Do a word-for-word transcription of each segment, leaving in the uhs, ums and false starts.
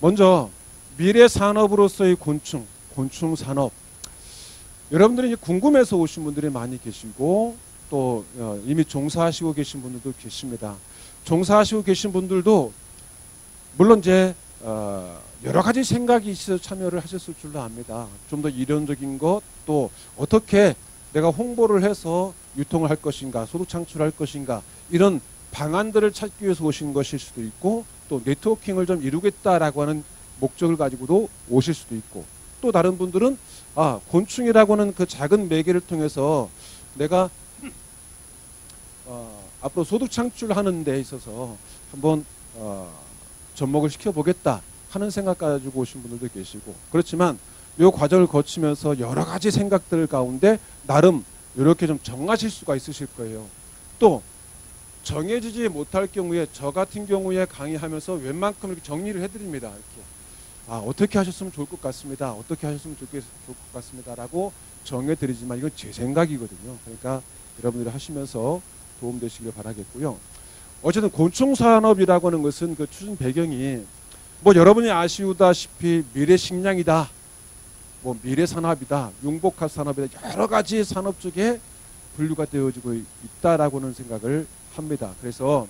먼저 미래 산업으로서의 곤충, 곤충 산업. 여러분들이 이제 궁금해서 오신 분들이 많이 계시고 또 이미 종사하시고 계신 분들도 계십니다. 종사하시고 계신 분들도 물론 이제 어 여러 가지 생각이 있어서 참여를 하셨을 줄로 압니다. 좀 더 이론적인 것, 또 어떻게 내가 홍보를 해서 유통을 할 것인가, 소득 창출할 것인가, 이런 방안들을 찾기 위해서 오신 것일 수도 있고, 또 네트워킹을 좀 이루겠다라고 하는 목적을 가지고도 오실 수도 있고, 또 다른 분들은 아, 곤충이라고 하는 그 작은 매개를 통해서 내가 어, 앞으로 소득 창출하는 데 있어서 한번 어, 접목을 시켜보겠다 하는 생각 가지고 오신 분들도 계시고, 그렇지만 이 과정을 거치면서 여러 가지 생각들 가운데 나름 이렇게 좀 정하실 수가 있으실 거예요. 또 정해지지 못할 경우에 저 같은 경우에 강의하면서 웬만큼 이렇게 정리를 해드립니다. 이렇게 아, 어떻게 하셨으면 좋을 것 같습니다. 어떻게 하셨으면 좋을 것 같습니다. 라고 정해드리지만 이건 제 생각이거든요. 그러니까 여러분들이 하시면서 도움되시길 바라겠고요. 어쨌든 곤충산업이라고 하는 것은 그 추진 배경이 뭐 여러분이 아시다시피 미래식량이다, 뭐 미래산업이다, 융복합 산업이다, 여러 가지 산업 쪽에 분류가 되어지고 있다라고 하는 생각을 합니다. 그래서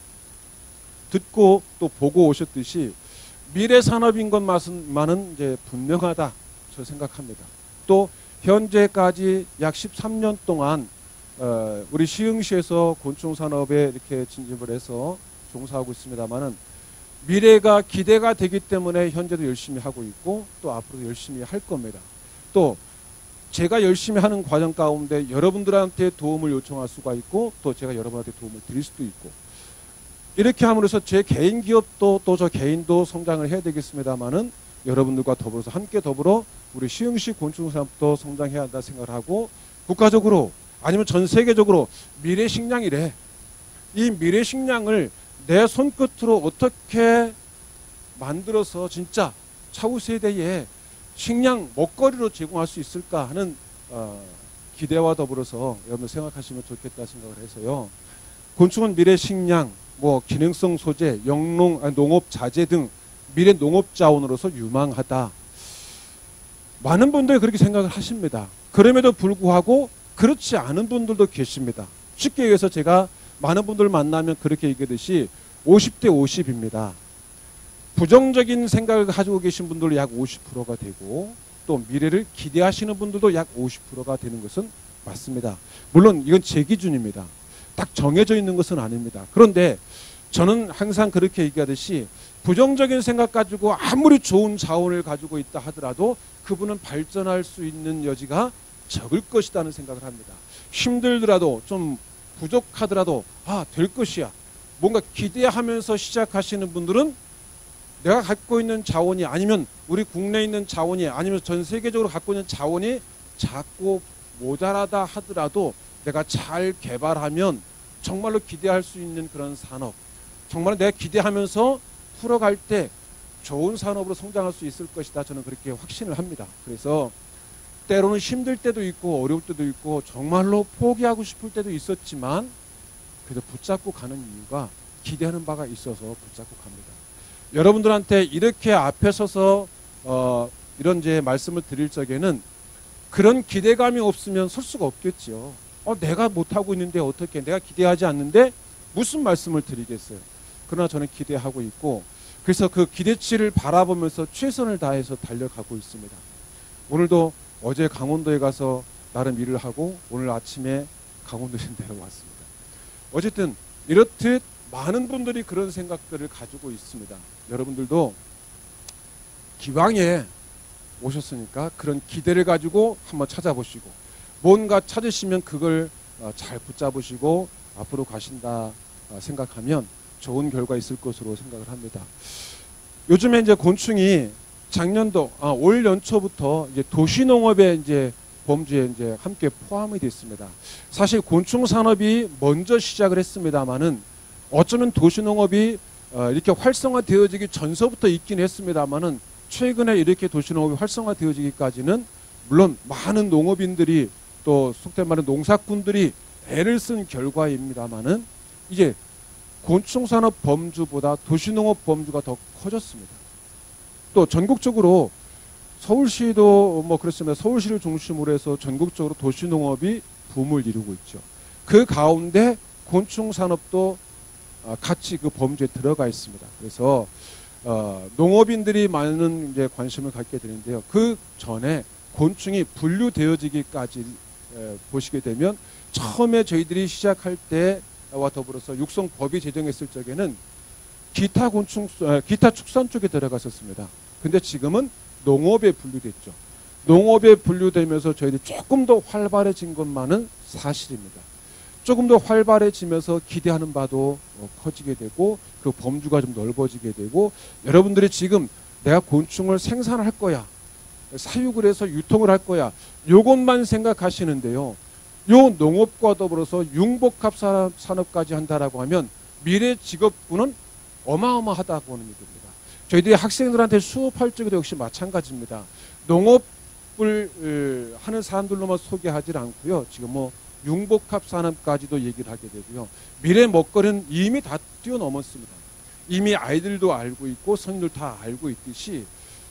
듣고 또 보고 오셨듯이 미래산업인 것만은 이제 분명하다, 저 생각합니다. 또 현재까지 약 십삼 년 동안 어, 우리 시흥시에서 곤충산업에 이렇게 진입을 해서 종사하고 있습니다만은 미래가 기대가 되기 때문에 현재도 열심히 하고 있고 또 앞으로도 열심히 할 겁니다. 또 제가 열심히 하는 과정 가운데 여러분들한테 도움을 요청할 수가 있고 또 제가 여러분한테 도움을 드릴 수도 있고, 이렇게 함으로써 제 개인 기업도 또 저 개인도 성장을 해야 되겠습니다만은 여러분들과 더불어서 함께 더불어 우리 시흥시 곤충산업도 성장해야 한다 생각을 하고, 국가적으로 아니면 전 세계적으로 미래식량이래, 이 미래식량을 내 손끝으로 어떻게 만들어서 진짜 차후 세대에 식량 먹거리로 제공할 수 있을까 하는 어, 기대와 더불어서 여러분들 생각하시면 좋겠다 생각을 해서요. 곤충은 미래식량, 뭐 기능성 소재, 영농, 아니, 농업 자재 등 미래 농업 자원으로서 유망하다. 많은 분들이 그렇게 생각을 하십니다. 그럼에도 불구하고 그렇지 않은 분들도 계십니다. 쉽게 얘기해서 제가 많은 분들 만나면 그렇게 얘기하듯이 오십 대 오십입니다. 부정적인 생각을 가지고 계신 분들도 약 오십 퍼센트가 되고 또 미래를 기대하시는 분들도 약 오십 퍼센트가 되는 것은 맞습니다. 물론 이건 제 기준입니다. 딱 정해져 있는 것은 아닙니다. 그런데 저는 항상 그렇게 얘기하듯이 부정적인 생각 가지고 아무리 좋은 자원을 가지고 있다 하더라도 그분은 발전할 수 있는 여지가 적을 것이라는 생각을 합니다. 힘들더라도 좀 부족하더라도 아, 될 것이야. 뭔가 기대하면서 시작하시는 분들은 내가 갖고 있는 자원이 아니면 우리 국내에 있는 자원이 아니면 전 세계적으로 갖고 있는 자원이 작고 모자라다 하더라도 내가 잘 개발하면 정말로 기대할 수 있는 그런 산업, 정말 내가 기대하면서 풀어갈 때 좋은 산업으로 성장할 수 있을 것이다. 저는 그렇게 확신을 합니다. 그래서 때로는 힘들 때도 있고 어려울 때도 있고 정말로 포기하고 싶을 때도 있었지만 그래도 붙잡고 가는 이유가 기대하는 바가 있어서 붙잡고 갑니다. 여러분들한테 이렇게 앞에 서서 어, 이런 이제 말씀을 드릴 적에는 그런 기대감이 없으면 설 수가 없겠죠. 어, 내가 못하고 있는데 어떻게, 내가 기대하지 않는데 무슨 말씀을 드리겠어요. 그러나 저는 기대하고 있고 그래서 그 기대치를 바라보면서 최선을 다해서 달려가고 있습니다. 오늘도 어제 강원도에 가서 나름 일을 하고 오늘 아침에 강원도에 내려왔습니다. 어쨌든 이렇듯 많은 분들이 그런 생각들을 가지고 있습니다. 여러분들도 기왕에 오셨으니까 그런 기대를 가지고 한번 찾아보시고 뭔가 찾으시면 그걸 잘 붙잡으시고 앞으로 가신다 생각하면 좋은 결과 있을 것으로 생각을 합니다. 요즘에 이제 곤충이 작년도 아, 올 연초부터 이제 도시농업에 이제 범주에 이제 함께 포함이 됐습니다. 사실 곤충 산업이 먼저 시작을 했습니다만은 어쩌면 도시농업이 어, 이렇게 활성화되어지기 전서부터 있긴 했습니다만은 최근에 이렇게 도시농업이 활성화되어지기까지는 물론 많은 농업인들이 또 속된 말은 농사꾼들이 애를 쓴 결과입니다만은 이제 곤충산업 범주보다 도시농업 범주가 더 커졌습니다. 또 전국적으로 서울시도 뭐 그렇습니다. 서울시를 중심으로 해서 전국적으로 도시농업이 붐을 이루고 있죠. 그 가운데 곤충산업도 같이 그 범주에 들어가 있습니다. 그래서 어, 농업인들이 많은 이제 관심을 갖게 되는데요. 그 전에 곤충이 분류되어지기까지 에, 보시게 되면 처음에 저희들이 시작할 때와 더불어서 육성법이 제정했을 적에는 기타 곤충, 에, 기타 축산 쪽에 들어갔었습니다. 근데 지금은 농업에 분류됐죠. 농업에 분류되면서 저희들이 조금 더 활발해진 것만은 사실입니다. 조금 더 활발해지면서 기대하는 바도 커지게 되고 그 범주가 좀 넓어지게 되고 여러분들이 지금 내가 곤충을 생산할 거야, 사육을 해서 유통을 할 거야, 요것만 생각하시는데요. 요 농업과 더불어서 융복합 산업까지 한다라고 하면 미래 직업군은 어마어마하다고 하는 얘기입니다. 저희들이 학생들한테 수업할 적에도 역시 마찬가지입니다. 농업을 하는 사람들로만 소개하지 않고요. 지금 뭐 융복합 산업까지도 얘기를 하게 되고요. 미래 먹거리는 이미 다 뛰어넘었습니다. 이미 아이들도 알고 있고 성인들 다 알고 있듯이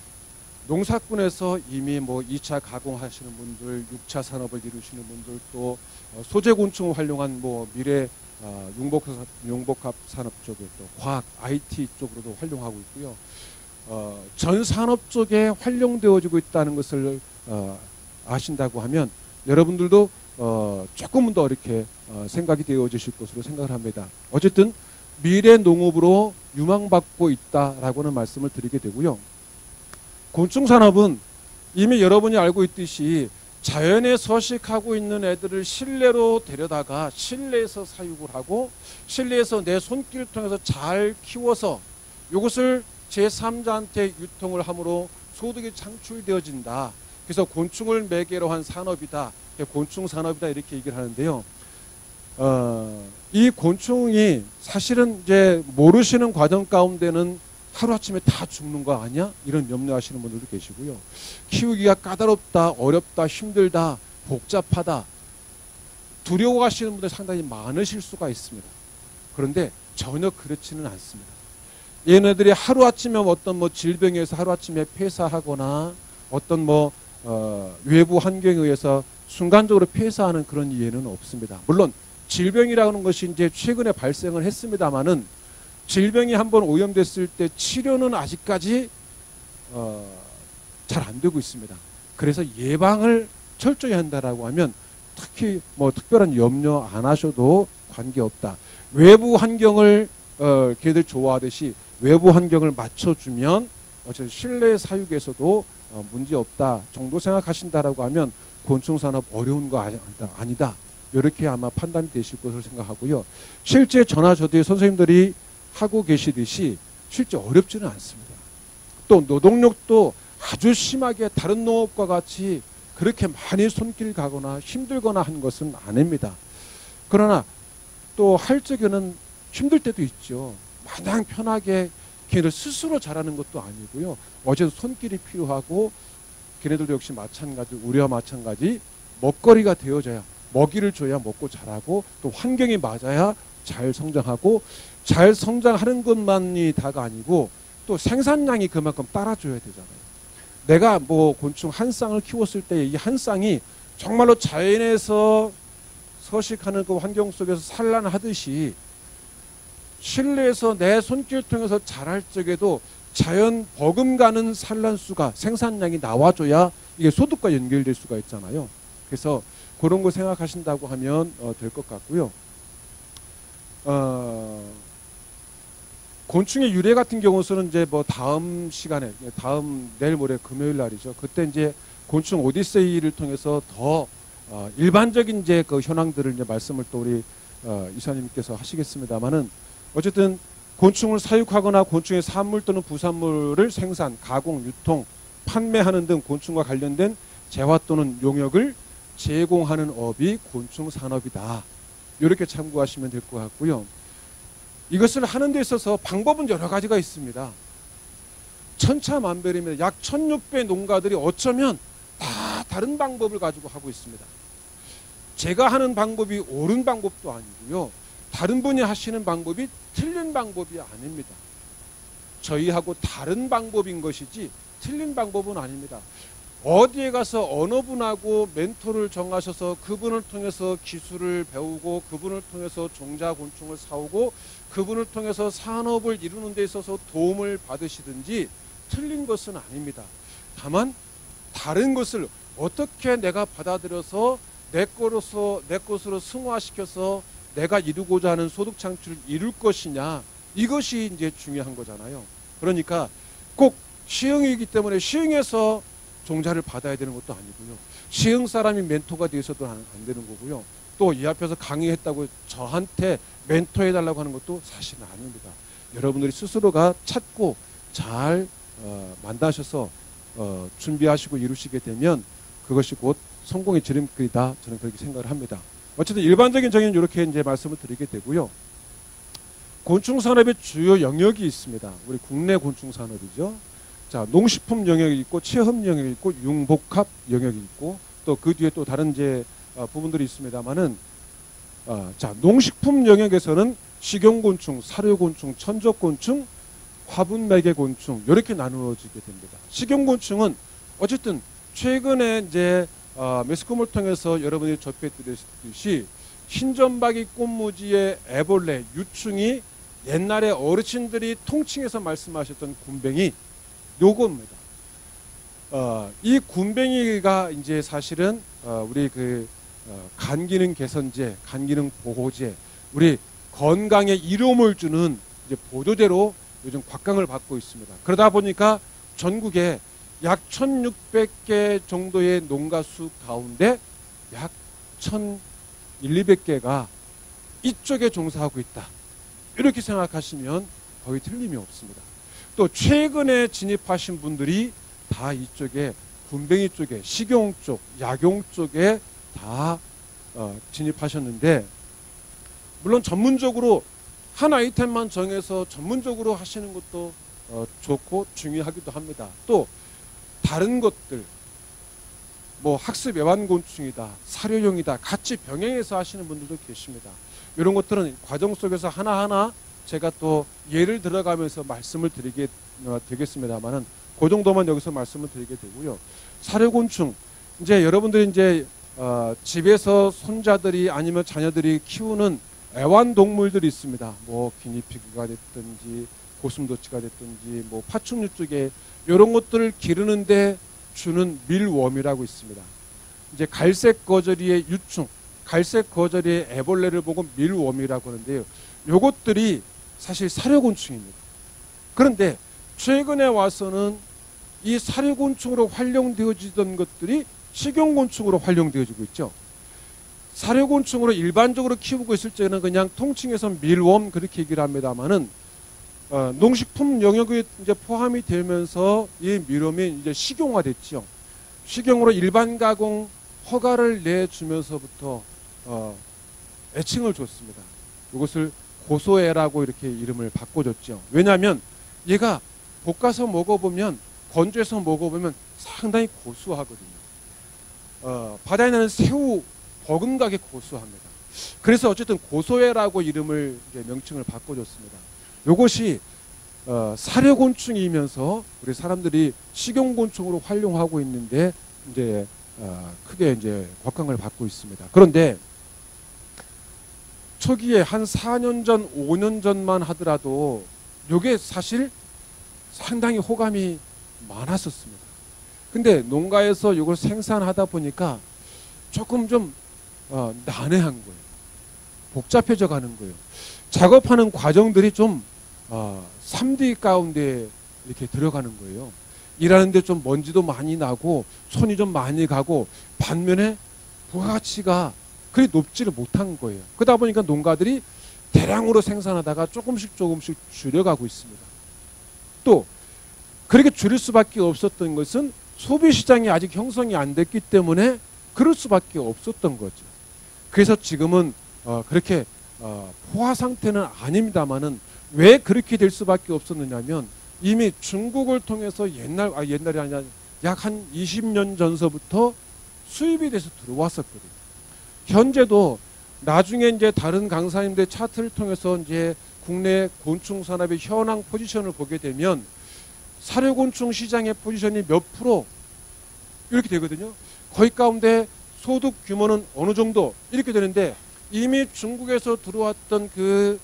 농사꾼에서 이미 뭐 이 차 가공하시는 분들, 육 차 산업을 이루시는 분들, 또 소재곤충을 활용한 뭐 미래 융복합, 융복합 산업 쪽에 또 과학, 아이티 쪽으로도 활용하고 있고요. 어, 전 산업 쪽에 활용되어지고 있다는 것을 어, 아신다고 하면 여러분들도 어, 조금은 더 이렇게 어, 생각이 되어지실 것으로 생각을 합니다. 어쨌든 미래 농업으로 유망받고 있다라고는 말씀을 드리게 되고요. 곤충 산업은 이미 여러분이 알고 있듯이 자연에 서식하고 있는 애들을 실내로 데려다가 실내에서 사육을 하고 실내에서 내 손길을 통해서 잘 키워서 이것을 제삼자한테 유통을 함으로 소득이 창출되어진다. 그래서 곤충을 매개로 한 산업이다. 곤충 산업이다 이렇게 얘기를 하는데요. 어, 이 곤충이 사실은 이제 모르시는 과정 가운데는 하루아침에 다 죽는 거 아니야? 이런 염려하시는 분들도 계시고요. 키우기가 까다롭다, 어렵다, 힘들다, 복잡하다 두려워하시는 분들 상당히 많으실 수가 있습니다. 그런데 전혀 그렇지는 않습니다. 얘네들이 하루아침에 어떤 뭐 질병에서 하루아침에 폐사하거나 어떤 뭐 어, 외부 환경에 의해서 순간적으로 폐사하는 그런 이해는 없습니다. 물론 질병이라는 것이 이제 최근에 발생을 했습니다만은 질병이 한번 오염됐을 때 치료는 아직까지 어, 잘 안 되고 있습니다. 그래서 예방을 철저히 한다라고 하면 특히 뭐 특별한 염려 안 하셔도 관계없다. 외부 환경을 어, 걔들 좋아하듯이 외부 환경을 맞춰주면 어쨌든 실내 사육에서도 어, 문제 없다 정도 생각하신다라고 하면 곤충 산업 어려운 거 아니다. 아니다. 이렇게 아마 판단이 되실 것으로 생각하고요. 실제 전화 저도 선생님들이 하고 계시듯이 실제 어렵지는 않습니다. 또 노동력도 아주 심하게 다른 농업과 같이 그렇게 많이 손길 가거나 힘들거나 한 것은 아닙니다. 그러나 또 할 적에는 힘들 때도 있죠. 마냥 편하게 걔네들 스스로 자라는 것도 아니고요. 어제도 손길이 필요하고 걔네들도 역시 마찬가지, 우리와 마찬가지 먹거리가 되어져야 먹이를 줘야 먹고 자라고 또 환경이 맞아야 잘 성장하고 잘 성장하는 것만이 다가 아니고 또 생산량이 그만큼 따라줘야 되잖아요. 내가 뭐 곤충 한 쌍을 키웠을 때 이 한 쌍이 정말로 자연에서 서식하는 그 환경 속에서 산란하듯이 실내에서 내 손길 통해서 자랄 적에도 자연 버금가는 산란수가 생산량이 나와줘야 이게 소득과 연결될 수가 있잖아요. 그래서 그런 거 생각하신다고 하면 어, 될 것 같고요. 어, 곤충의 유래 같은 경우는 이제 뭐 다음 시간에 다음 내일 모레 금요일 날이죠. 그때 이제 곤충 오디세이를 통해서 더 어, 일반적인 이제 그 현황들을 이제 말씀을 또 우리 어, 이사님께서 하시겠습니다만은 어쨌든 곤충을 사육하거나 곤충의 산물 또는 부산물을 생산, 가공, 유통, 판매하는 등 곤충과 관련된 재화 또는 용역을 제공하는 업이 곤충 산업이다. 이렇게 참고하시면 될 것 같고요. 이것을 하는 데 있어서 방법은 여러 가지가 있습니다. 천차만별입니다. 약 천육 배 농가들이 어쩌면 다 다른 방법을 가지고 하고 있습니다. 제가 하는 방법이 옳은 방법도 아니고요. 다른 분이 하시는 방법이 틀린 방법이 아닙니다. 저희하고 다른 방법인 것이지 틀린 방법은 아닙니다. 어디에 가서 어느 분하고 멘토를 정하셔서 그분을 통해서 기술을 배우고 그분을 통해서 종자곤충을 사오고 그분을 통해서 산업을 이루는 데 있어서 도움을 받으시든지 틀린 것은 아닙니다. 다만 다른 것을 어떻게 내가 받아들여서 내 것으로, 내 것으로 승화시켜서 내가 이루고자 하는 소득 창출을 이룰 것이냐, 이것이 이제 중요한 거잖아요. 그러니까 꼭 시흥이기 때문에 시흥에서 종자를 받아야 되는 것도 아니고요. 시흥 사람이 멘토가 되어서도 안, 안 되는 거고요. 또 이 앞에서 강의했다고 저한테 멘토해달라고 하는 것도 사실은 아닙니다. 여러분들이 스스로가 찾고 잘 어, 만나셔서 어, 준비하시고 이루시게 되면 그것이 곧 성공의 지름길이다. 저는 그렇게 생각을 합니다. 어쨌든 일반적인 정의는 이렇게 이제 말씀을 드리게 되고요. 곤충 산업의 주요 영역이 있습니다. 우리 국내 곤충 산업이죠. 자, 농식품 영역이 있고 체험 영역이 있고 융복합 영역이 있고 또 그 뒤에 또 다른 이제 어, 부분들이 있습니다만은 어, 자, 농식품 영역에서는 식용곤충, 사료곤충, 천적곤충, 화분매개곤충 이렇게 나누어지게 됩니다. 식용곤충은 어쨌든 최근에 이제 어, 매스컴을 통해서 여러분이 접해드렸듯이 흰점박이 꽃무지의 애벌레, 유충이 옛날에 어르신들이 통칭해서 말씀하셨던 군뱅이 요겁니다. 어, 이 군뱅이가 이제 사실은 어, 우리 그 어, 간기능 개선제, 간기능 보호제, 우리 건강에 이로움을 주는 이제 보조제로 요즘 곽강을 받고 있습니다. 그러다 보니까 전국에 약 천육백 개 정도의 농가수 가운데 약 천이백 개가 이쪽에 종사하고 있다. 이렇게 생각하시면 거의 틀림이 없습니다. 또 최근에 진입하신 분들이 다 이쪽에 군뱅이 쪽에 식용 쪽, 약용 쪽에 다 어, 진입하셨는데 물론 전문적으로 한 아이템만 정해서 전문적으로 하시는 것도 어, 좋고 중요하기도 합니다. 또 다른 것들 뭐 학습 애완곤충이다, 사료용이다 같이 병행해서 하시는 분들도 계십니다. 이런 것들은 과정 속에서 하나하나 제가 또 예를 들어가면서 말씀을 드리게 어, 되겠습니다만은 그 정도만 여기서 말씀을 드리게 되고요. 사료곤충 이제 여러분들이 이제 어, 집에서 손자들이 아니면 자녀들이 키우는 애완동물들이 있습니다. 뭐 기니피그가 됐든지 고슴도치가 됐든지 뭐 파충류 쪽에 이런 것들을 기르는데 주는 밀웜이라고 있습니다. 이제 갈색 거저리의 유충, 갈색 거저리의 애벌레를 보고 밀웜이라고 하는데요. 요것들이 사실 사료곤충입니다. 그런데 최근에 와서는 이 사료곤충으로 활용되어지던 것들이 식용곤충으로 활용되어지고 있죠. 사료곤충으로 일반적으로 키우고 있을 때는 그냥 통칭해서 밀웜 그렇게 얘기를 합니다만은 어, 농식품 영역에 이제 포함이 되면서 이 밀웜이 이제 식용화됐죠. 식용으로 일반 가공 허가를 내주면서부터 어, 애칭을 줬습니다. 이것을 고소해라고 이렇게 이름을 바꿔줬죠. 왜냐하면 얘가 볶아서 먹어보면 건조해서 먹어보면 상당히 고소하거든요. 어, 바다에 나는 새우 버금가게 고소합니다. 그래서 어쨌든 고소해라고 이름을 이제 명칭을 바꿔줬습니다. 이것이 어, 사료곤충이면서 우리 사람들이 식용곤충으로 활용하고 있는데 이제 어, 크게 이제 곽강을 받고 있습니다. 그런데 초기에 한 사 년 전, 오 년 전만 하더라도 이게 사실 상당히 호감이 많았었습니다. 근데 농가에서 이걸 생산하다 보니까 조금 좀 어, 난해한 거예요. 복잡해져 가는 거예요. 작업하는 과정들이 좀 어, 삼 디 가운데 이렇게 들어가는 거예요. 일하는데 좀 먼지도 많이 나고 손이 좀 많이 가고 반면에 부가가치가 그리 높지를 못한 거예요. 그러다 보니까 농가들이 대량으로 생산하다가 조금씩 조금씩 줄여가고 있습니다. 또 그렇게 줄일 수밖에 없었던 것은 소비시장이 아직 형성이 안 됐기 때문에 그럴 수밖에 없었던 거죠. 그래서 지금은 어, 그렇게 어, 포화 상태는 아닙니다만은 왜 그렇게 될 수밖에 없었느냐면 이미 중국을 통해서 옛날 아 옛날이 아니라 약 한 이십 년 전서부터 수입이 돼서 들어왔었거든요. 현재도 나중에 이제 다른 강사님들 차트를 통해서 이제 국내 곤충 산업의 현황 포지션을 보게 되면 사료곤충 시장의 포지션이 몇 프로 이렇게 되거든요. 거의 가운데 소득 규모는 어느 정도 이렇게 되는데 이미 중국에서 들어왔던 그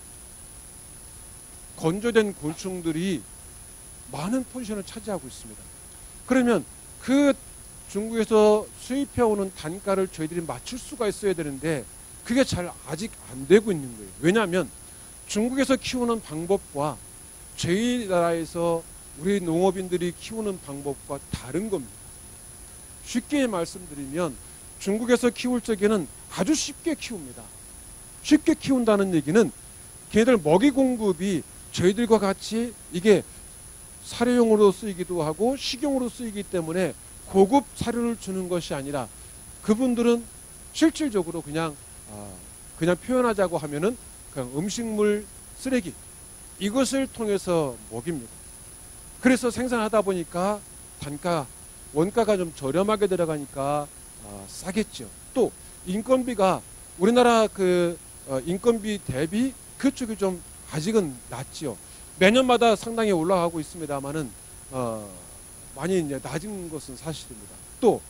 건조된 곤충들이 많은 포지션을 차지하고 있습니다. 그러면 그 중국에서 수입해오는 단가를 저희들이 맞출 수가 있어야 되는데 그게 잘 아직 안 되고 있는 거예요. 왜냐하면 중국에서 키우는 방법과 저희 나라에서 우리 농업인들이 키우는 방법과 다른 겁니다. 쉽게 말씀드리면 중국에서 키울 적에는 아주 쉽게 키웁니다. 쉽게 키운다는 얘기는 걔네들 먹이 공급이 저희들과 같이 이게 사료용으로 쓰이기도 하고 식용으로 쓰이기 때문에 고급 사료를 주는 것이 아니라 그분들은 실질적으로 그냥 어, 그냥 표현하자고 하면은 그냥 음식물 쓰레기 이것을 통해서 먹입니다. 그래서 생산하다 보니까 단가 원가가 좀 저렴하게 들어가니까 어, 싸겠죠. 또 인건비가 우리나라 그 어, 인건비 대비 그쪽이 좀 아직은 낮지요. 매년마다 상당히 올라가고 있습니다만은 어, 많이 이제 낮은 것은 사실입니다. 또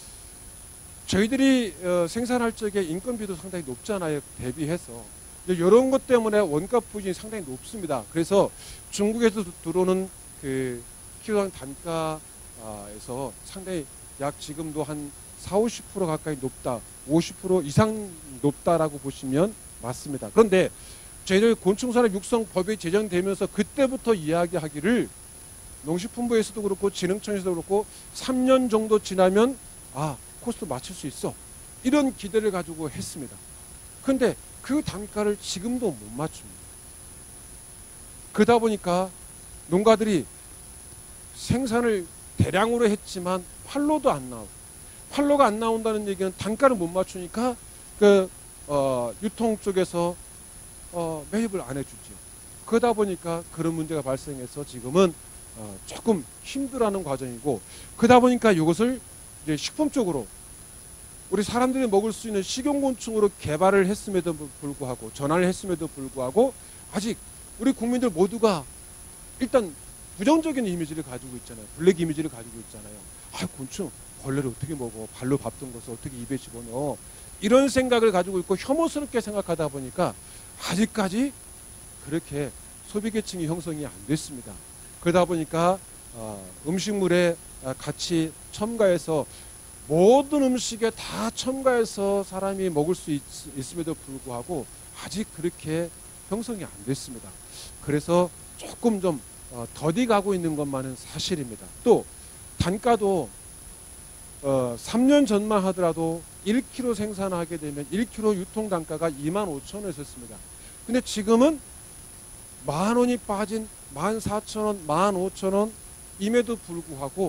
저희들이 어, 생산할 적에 인건비도 상당히 높잖아요. 대비해서 이런 것 때문에 원가 부진이 상당히 높습니다. 그래서 중국에서 들어오는 그 키로당 단가에서 상당히 약 지금도 한 사십, 오십 퍼센트 가까이 높다, 오십 퍼센트 이상 높다라고 보시면 맞습니다. 그런데 저희들 곤충산업 육성법이 제정되면서 그때부터 이야기하기를 농식품부에서도 그렇고 진흥청에서도 그렇고 삼 년 정도 지나면 아 코스트 맞출 수 있어 이런 기대를 가지고 했습니다. 그런데 그 단가를 지금도 못 맞춥니다. 그러다 보니까 농가들이 생산을 대량으로 했지만 판로도 안 나오고 판로가 안 나온다는 얘기는 단가를 못 맞추니까 그 어, 유통 쪽에서 어, 매입을 안 해주죠. 그러다 보니까 그런 문제가 발생해서 지금은 어, 조금 힘들어하는 과정이고 그러다 보니까 이것을 이제 식품 쪽으로 우리 사람들이 먹을 수 있는 식용곤충으로 개발을 했음에도 불구하고 전환을 했음에도 불구하고 아직 우리 국민들 모두가 일단 부정적인 이미지를 가지고 있잖아요. 블랙 이미지를 가지고 있잖아요. 아 곤충 벌레를 어떻게 먹어 발로 밟던 것을 어떻게 입에 집어넣어 이런 생각을 가지고 있고 혐오스럽게 생각하다 보니까 아직까지 그렇게 소비계층이 형성이 안 됐습니다. 그러다 보니까 어, 음식물에 같이 첨가해서 모든 음식에 다 첨가해서 사람이 먹을 수 있, 있음에도 불구하고 아직 그렇게 형성이 안 됐습니다. 그래서 조금 좀 어, 더디 가고 있는 것만은 사실입니다. 또 단가도 어, 삼 년 전만 하더라도 일 킬로그램 생산하게 되면 일 킬로그램 유통 단가가 이만 오천 원이었습니다. 근데 지금은 만 원이 빠진 만 사천 원, 만 오천 원임에도 불구하고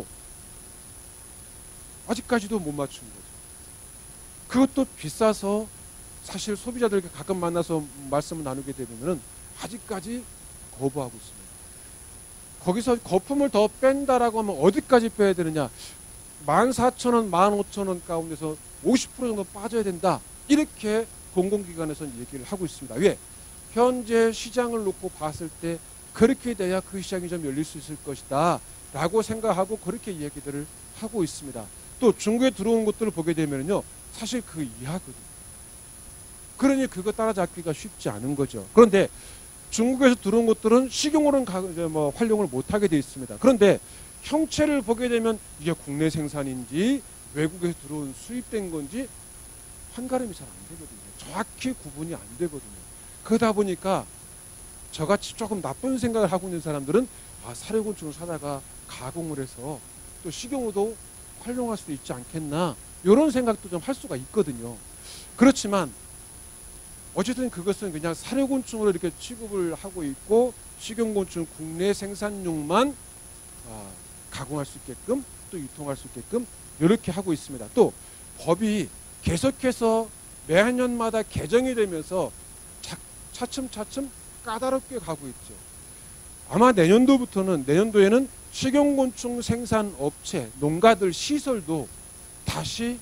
아직까지도 못 맞춘 거죠. 그것도 비싸서 사실 소비자들 가끔 만나서 말씀을 나누게 되면은 아직까지 거부하고 있습니다. 거기서 거품을 더 뺀다라고 하면 어디까지 빼야 되느냐? 만 사천 원, 만 오천 원 가운데서 오십 퍼센트 정도 빠져야 된다. 이렇게 공공기관에서는 얘기를 하고 있습니다. 왜? 현재 시장을 놓고 봤을 때 그렇게 돼야 그 시장이 좀 열릴 수 있을 것이다 라고 생각하고 그렇게 얘기들을 하고 있습니다. 또 중국에 들어온 것들을 보게 되면요 사실 그 이하거든요. 그러니 그거 따라잡기가 쉽지 않은 거죠. 그런데 중국에서 들어온 것들은 식용으로는 뭐 활용을 못하게 되어 있습니다. 그런데 형체를 보게 되면 이게 국내 생산인지 외국에서 들어온 수입된 건지 한가름이 잘 안 되거든요. 정확히 구분이 안 되거든요. 그러다 보니까 저같이 조금 나쁜 생각을 하고 있는 사람들은 아 사료곤충을 사다가 가공을 해서 또 식용으로도 활용할 수 있지 않겠나 이런 생각도 좀 할 수가 있거든요. 그렇지만 어쨌든 그것은 그냥 사료곤충으로 이렇게 취급을 하고 있고 식용곤충 국내 생산용만 아, 가공할 수 있게끔 또 유통할 수 있게끔 이렇게 하고 있습니다. 또 법이 계속해서 매년마다 개정이 되면서 차, 차츰차츰 까다롭게 가고 있죠. 아마 내년도부터는 내년도에는 식용곤충 생산 업체, 농가들 시설도 다시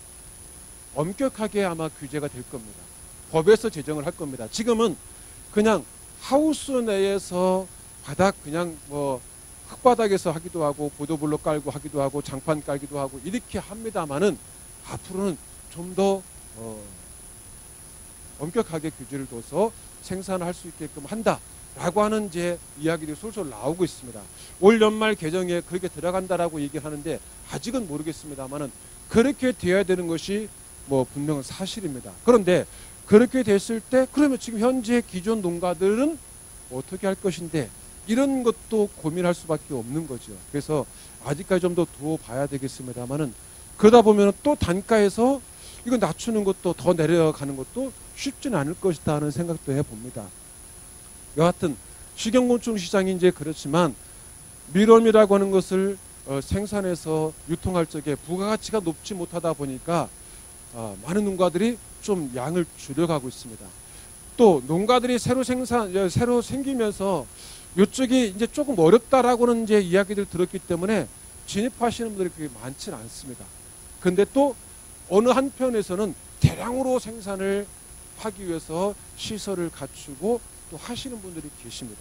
엄격하게 아마 규제가 될 겁니다. 법에서 제정을 할 겁니다. 지금은 그냥 하우스 내에서 바닥 그냥 뭐 흙바닥에서 하기도 하고 보도블록 깔고 하기도 하고 장판 깔기도 하고 이렇게 합니다만은 앞으로는 좀 더 어, 엄격하게 규제를 둬서 생산할 수 있게끔 한다라고 하는 이제 이야기들이 솔솔 나오고 있습니다. 올 연말 개정에 그렇게 들어간다라고 얘기하는데 아직은 모르겠습니다만은 그렇게 되어야 되는 것이 뭐 분명한 사실입니다. 그런데 그렇게 됐을 때 그러면 지금 현재 기존 농가들은 어떻게 할 것인데 이런 것도 고민할 수밖에 없는 거죠. 그래서 아직까지 좀 더 두어 봐야 되겠습니다만은 그러다 보면 또 단가에서 이거 낮추는 것도 더 내려가는 것도 쉽지는 않을 것이다 하는 생각도 해봅니다. 여하튼 식용곤충 시장이 이제 그렇지만 밀웜이라고 하는 것을 어, 생산해서 유통할 적에 부가가치가 높지 못하다 보니까 어, 많은 농가들이 좀 양을 줄여가고 있습니다. 또 농가들이 새로 생산 새로 생기면서 이쪽이 이제 조금 어렵다라고는 이제 이야기들 들었기 때문에 진입하시는 분들이 그렇게 많지는 않습니다. 근데 또 어느 한편에서는 대량으로 생산을 하기 위해서 시설을 갖추고 또 하시는 분들이 계십니다.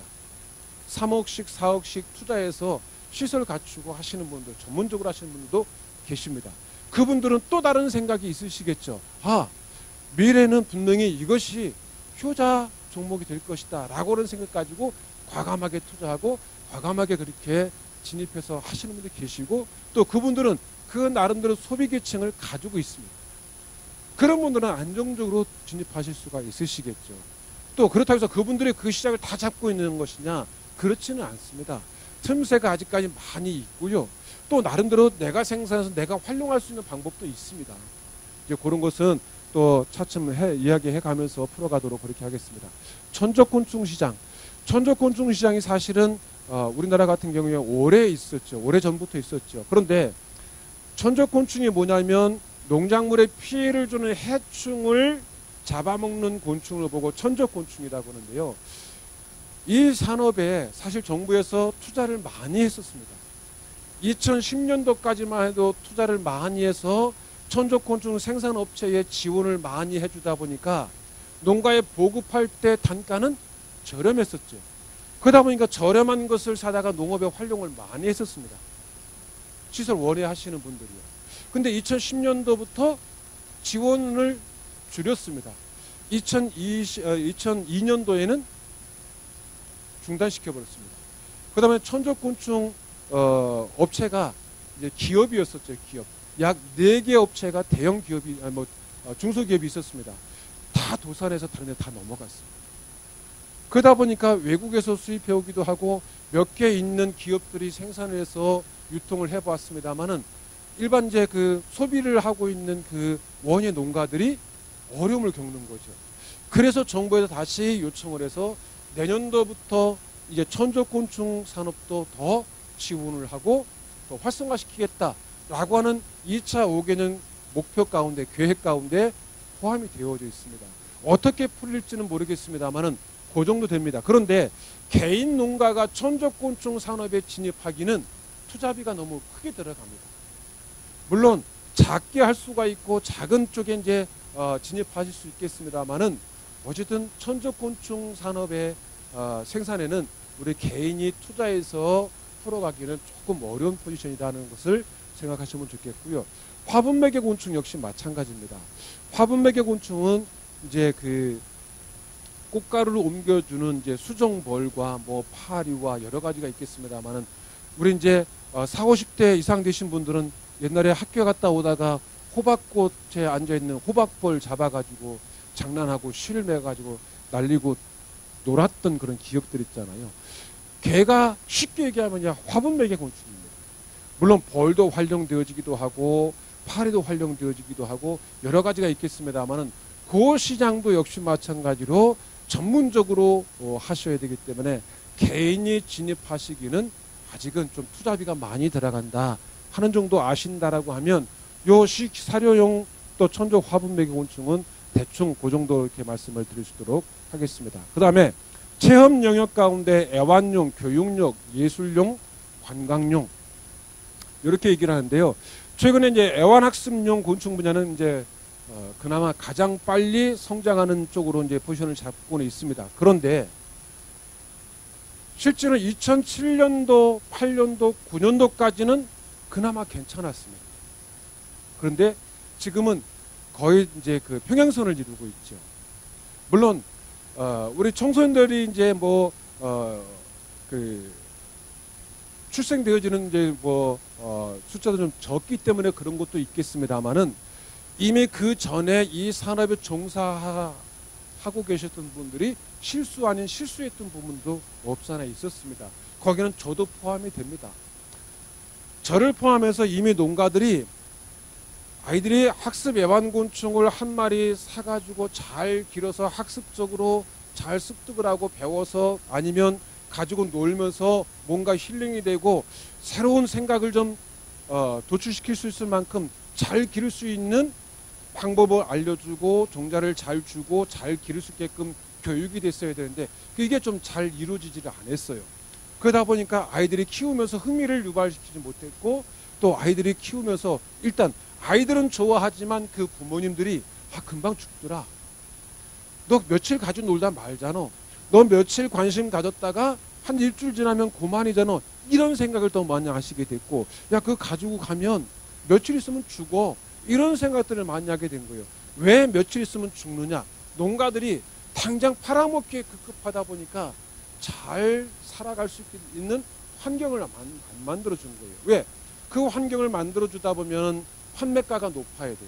삼억씩 사억씩 투자해서 시설 갖추고 하시는 분들, 전문적으로 하시는 분들도 계십니다. 그분들은 또 다른 생각이 있으시겠죠. 아, 미래는 분명히 이것이 효자 종목이 될 것이다 라고는 생각 가지고 과감하게 투자하고 과감하게 그렇게 진입해서 하시는 분들이 계시고 또 그분들은 그 나름대로 소비계층을 가지고 있습니다. 그런 분들은 안정적으로 진입하실 수가 있으시겠죠. 또 그렇다고 해서 그분들이 그 시장을 다 잡고 있는 것이냐? 그렇지는 않습니다. 틈새가 아직까지 많이 있고요. 또 나름대로 내가 생산해서 내가 활용할 수 있는 방법도 있습니다. 이제 그런 것은 또 차츰 해, 이야기해 가면서 풀어가도록 그렇게 하겠습니다. 천적곤충 시장. 천적곤충 시장이 사실은 어, 우리나라 같은 경우에 오래 있었죠. 오래 전부터 있었죠. 그런데 천적곤충이 뭐냐면 농작물에 피해를 주는 해충을 잡아먹는 곤충을 보고 천적곤충이라고 하는데요. 이 산업에 사실 정부에서 투자를 많이 했었습니다. 이천십 년도까지만 해도 투자를 많이 해서 천적곤충 생산업체에 지원을 많이 해주다 보니까 농가에 보급할 때 단가는 저렴했었죠. 그러다 보니까 저렴한 것을 사다가 농업에 활용을 많이 했었습니다. 시설 원해 하시는 분들이요. 근데 이천십 년도부터 지원을 줄였습니다. 이천이 년도에는 중단시켜버렸습니다. 그 다음에 천적곤충 어, 업체가 이제 기업이었었죠. 기업. 약 네 개 업체가 대형 기업이, 아니 뭐, 어, 중소기업이 있었습니다. 다 도산해서 다른 데 다 넘어갔습니다. 그러다 보니까 외국에서 수입해 오기도 하고 몇 개 있는 기업들이 생산을 해서 유통을 해봤습니다만은 일반 이제 그 소비를 하고 있는 그 원예 농가들이 어려움을 겪는 거죠. 그래서 정부에서 다시 요청을 해서 내년도부터 이제 천적곤충 산업도 더 지원을 하고 더 활성화시키겠다라고 하는 이 차 오 개년 목표 가운데 계획 가운데 포함이 되어져 있습니다. 어떻게 풀릴지는 모르겠습니다만은 그 정도 됩니다. 그런데 개인 농가가 천적곤충 산업에 진입하기는 투자비가 너무 크게 들어갑니다. 물론 작게 할 수가 있고 작은 쪽에 이제 어, 진입하실 수 있겠습니다만은 어쨌든 천적곤충 산업의 어, 생산에는 우리 개인이 투자해서 풀어가기는 조금 어려운 포지션이라는 것을 생각하시면 좋겠고요. 화분매개 곤충 역시 마찬가지입니다. 화분매개 곤충은 이제 그 꽃가루를 옮겨주는 이제 수정벌과 뭐 파리와 여러 가지가 있겠습니다만은 우리 이제 어, 사오십 대 이상 되신 분들은 옛날에 학교 갔다 오다가 호박꽃에 앉아 있는 호박벌 잡아가지고 장난하고 실을 매가지고 날리고 놀았던 그런 기억들 있잖아요. 걔가 쉽게 얘기하면 화분매개 곤충입니다. 물론 벌도 활용되어지기도 하고 파리도 활용되어지기도 하고 여러 가지가 있겠습니다만은 그 시장도 역시 마찬가지로 전문적으로 어, 하셔야 되기 때문에 개인이 진입하시기는 아직은 좀 투자비가 많이 들어간다 하는 정도 아신다라고 하면 요 식사료용 또 천적 화분매개 곤충은 대충 그 정도 이렇게 말씀을 드릴 수 있도록 하겠습니다. 그 다음에 체험 영역 가운데 애완용, 교육용, 예술용, 관광용 이렇게 얘기를 하는데요. 최근에 이제 애완학습용 곤충 분야는 이제 어, 그나마 가장 빨리 성장하는 쪽으로 이제 포지션을 잡고는 있습니다. 그런데 실제로 이천칠 년도, 팔 년도, 구 년도까지는 그나마 괜찮았습니다. 그런데 지금은 거의 이제 그 평행선을 이루고 있죠. 물론 어, 우리 청소년들이 이제 뭐 어, 그 출생되어지는 이제 뭐 어, 숫자도 좀 적기 때문에 그런 것도 있겠습니다만은 이미 그 전에 이 산업에 종사하고 계셨던 분들이 실수 아닌 실수했던 부분도 없잖아 있었습니다. 거기는 저도 포함이 됩니다. 저를 포함해서 이미 농가들이 아이들이 학습 애완곤충을 한 마리 사가지고 잘 기르서 학습적으로 잘 습득을 하고 배워서 아니면 가지고 놀면서 뭔가 힐링이 되고 새로운 생각을 좀 어, 도출시킬 수 있을 만큼 잘 기를 수 있는 방법을 알려주고 종자를 잘 주고 잘 기를 수 있게끔 교육이 됐어야 되는데 그게 좀 잘 이루어지지를 않았어요. 그러다 보니까 아이들이 키우면서 흥미를 유발시키지 못했고 또 아이들이 키우면서 일단 아이들은 좋아하지만 그 부모님들이 아 금방 죽더라. 너 며칠 가지고 놀다 말잖아. 너 며칠 관심 가졌다가 한 일주일 지나면 그만이잖아. 이런 생각을 더 많이 하시게 됐고 야 그거 가지고 가면 며칠 있으면 죽어. 이런 생각들을 많이 하게 된 거예요. 왜 며칠 있으면 죽느냐. 농가들이 당장 팔아먹기에 급급하다 보니까 잘 살아갈 수 있는 환경을 안 만들어준 거예요. 왜? 그 환경을 만들어주다 보면 판매가가 높아야 돼요.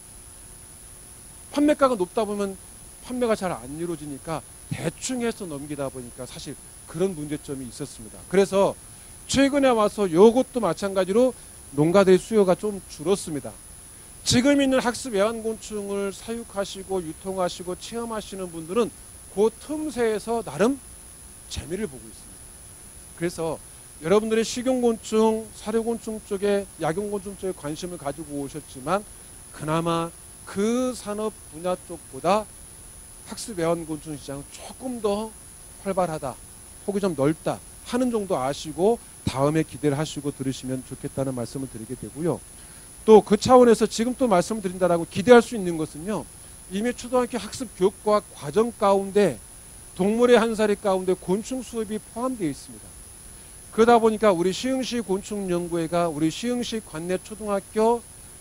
판매가가 높다 보면 판매가 잘 안 이루어지니까 대충 해서 넘기다 보니까 사실 그런 문제점이 있었습니다. 그래서 최근에 와서 이것도 마찬가지로 농가들의 수요가 좀 줄었습니다. 지금 있는 학습 애완곤충을 사육하시고 유통하시고 체험하시는 분들은 그 틈새에서 나름 재미를 보고 있습니다. 그래서 여러분들의 식용곤충, 사료곤충 쪽에 약용곤충 쪽에 관심을 가지고 오셨지만 그나마 그 산업 분야 쪽보다 학습 애완곤충 시장은 조금 더 활발하다, 폭이 좀 넓다 하는 정도 아시고 다음에 기대를 하시고 들으시면 좋겠다는 말씀을 드리게 되고요. 또 그 차원에서 지금 또 말씀을 드린다라고 기대할 수 있는 것은요. 이미 초등학교 학습 교육과학 과정 가운데 동물의 한 사리 가운데 곤충 수업이 포함되어 있습니다. 그러다 보니까 우리 시흥시 곤충연구회가 우리 시흥시 관내 초등학교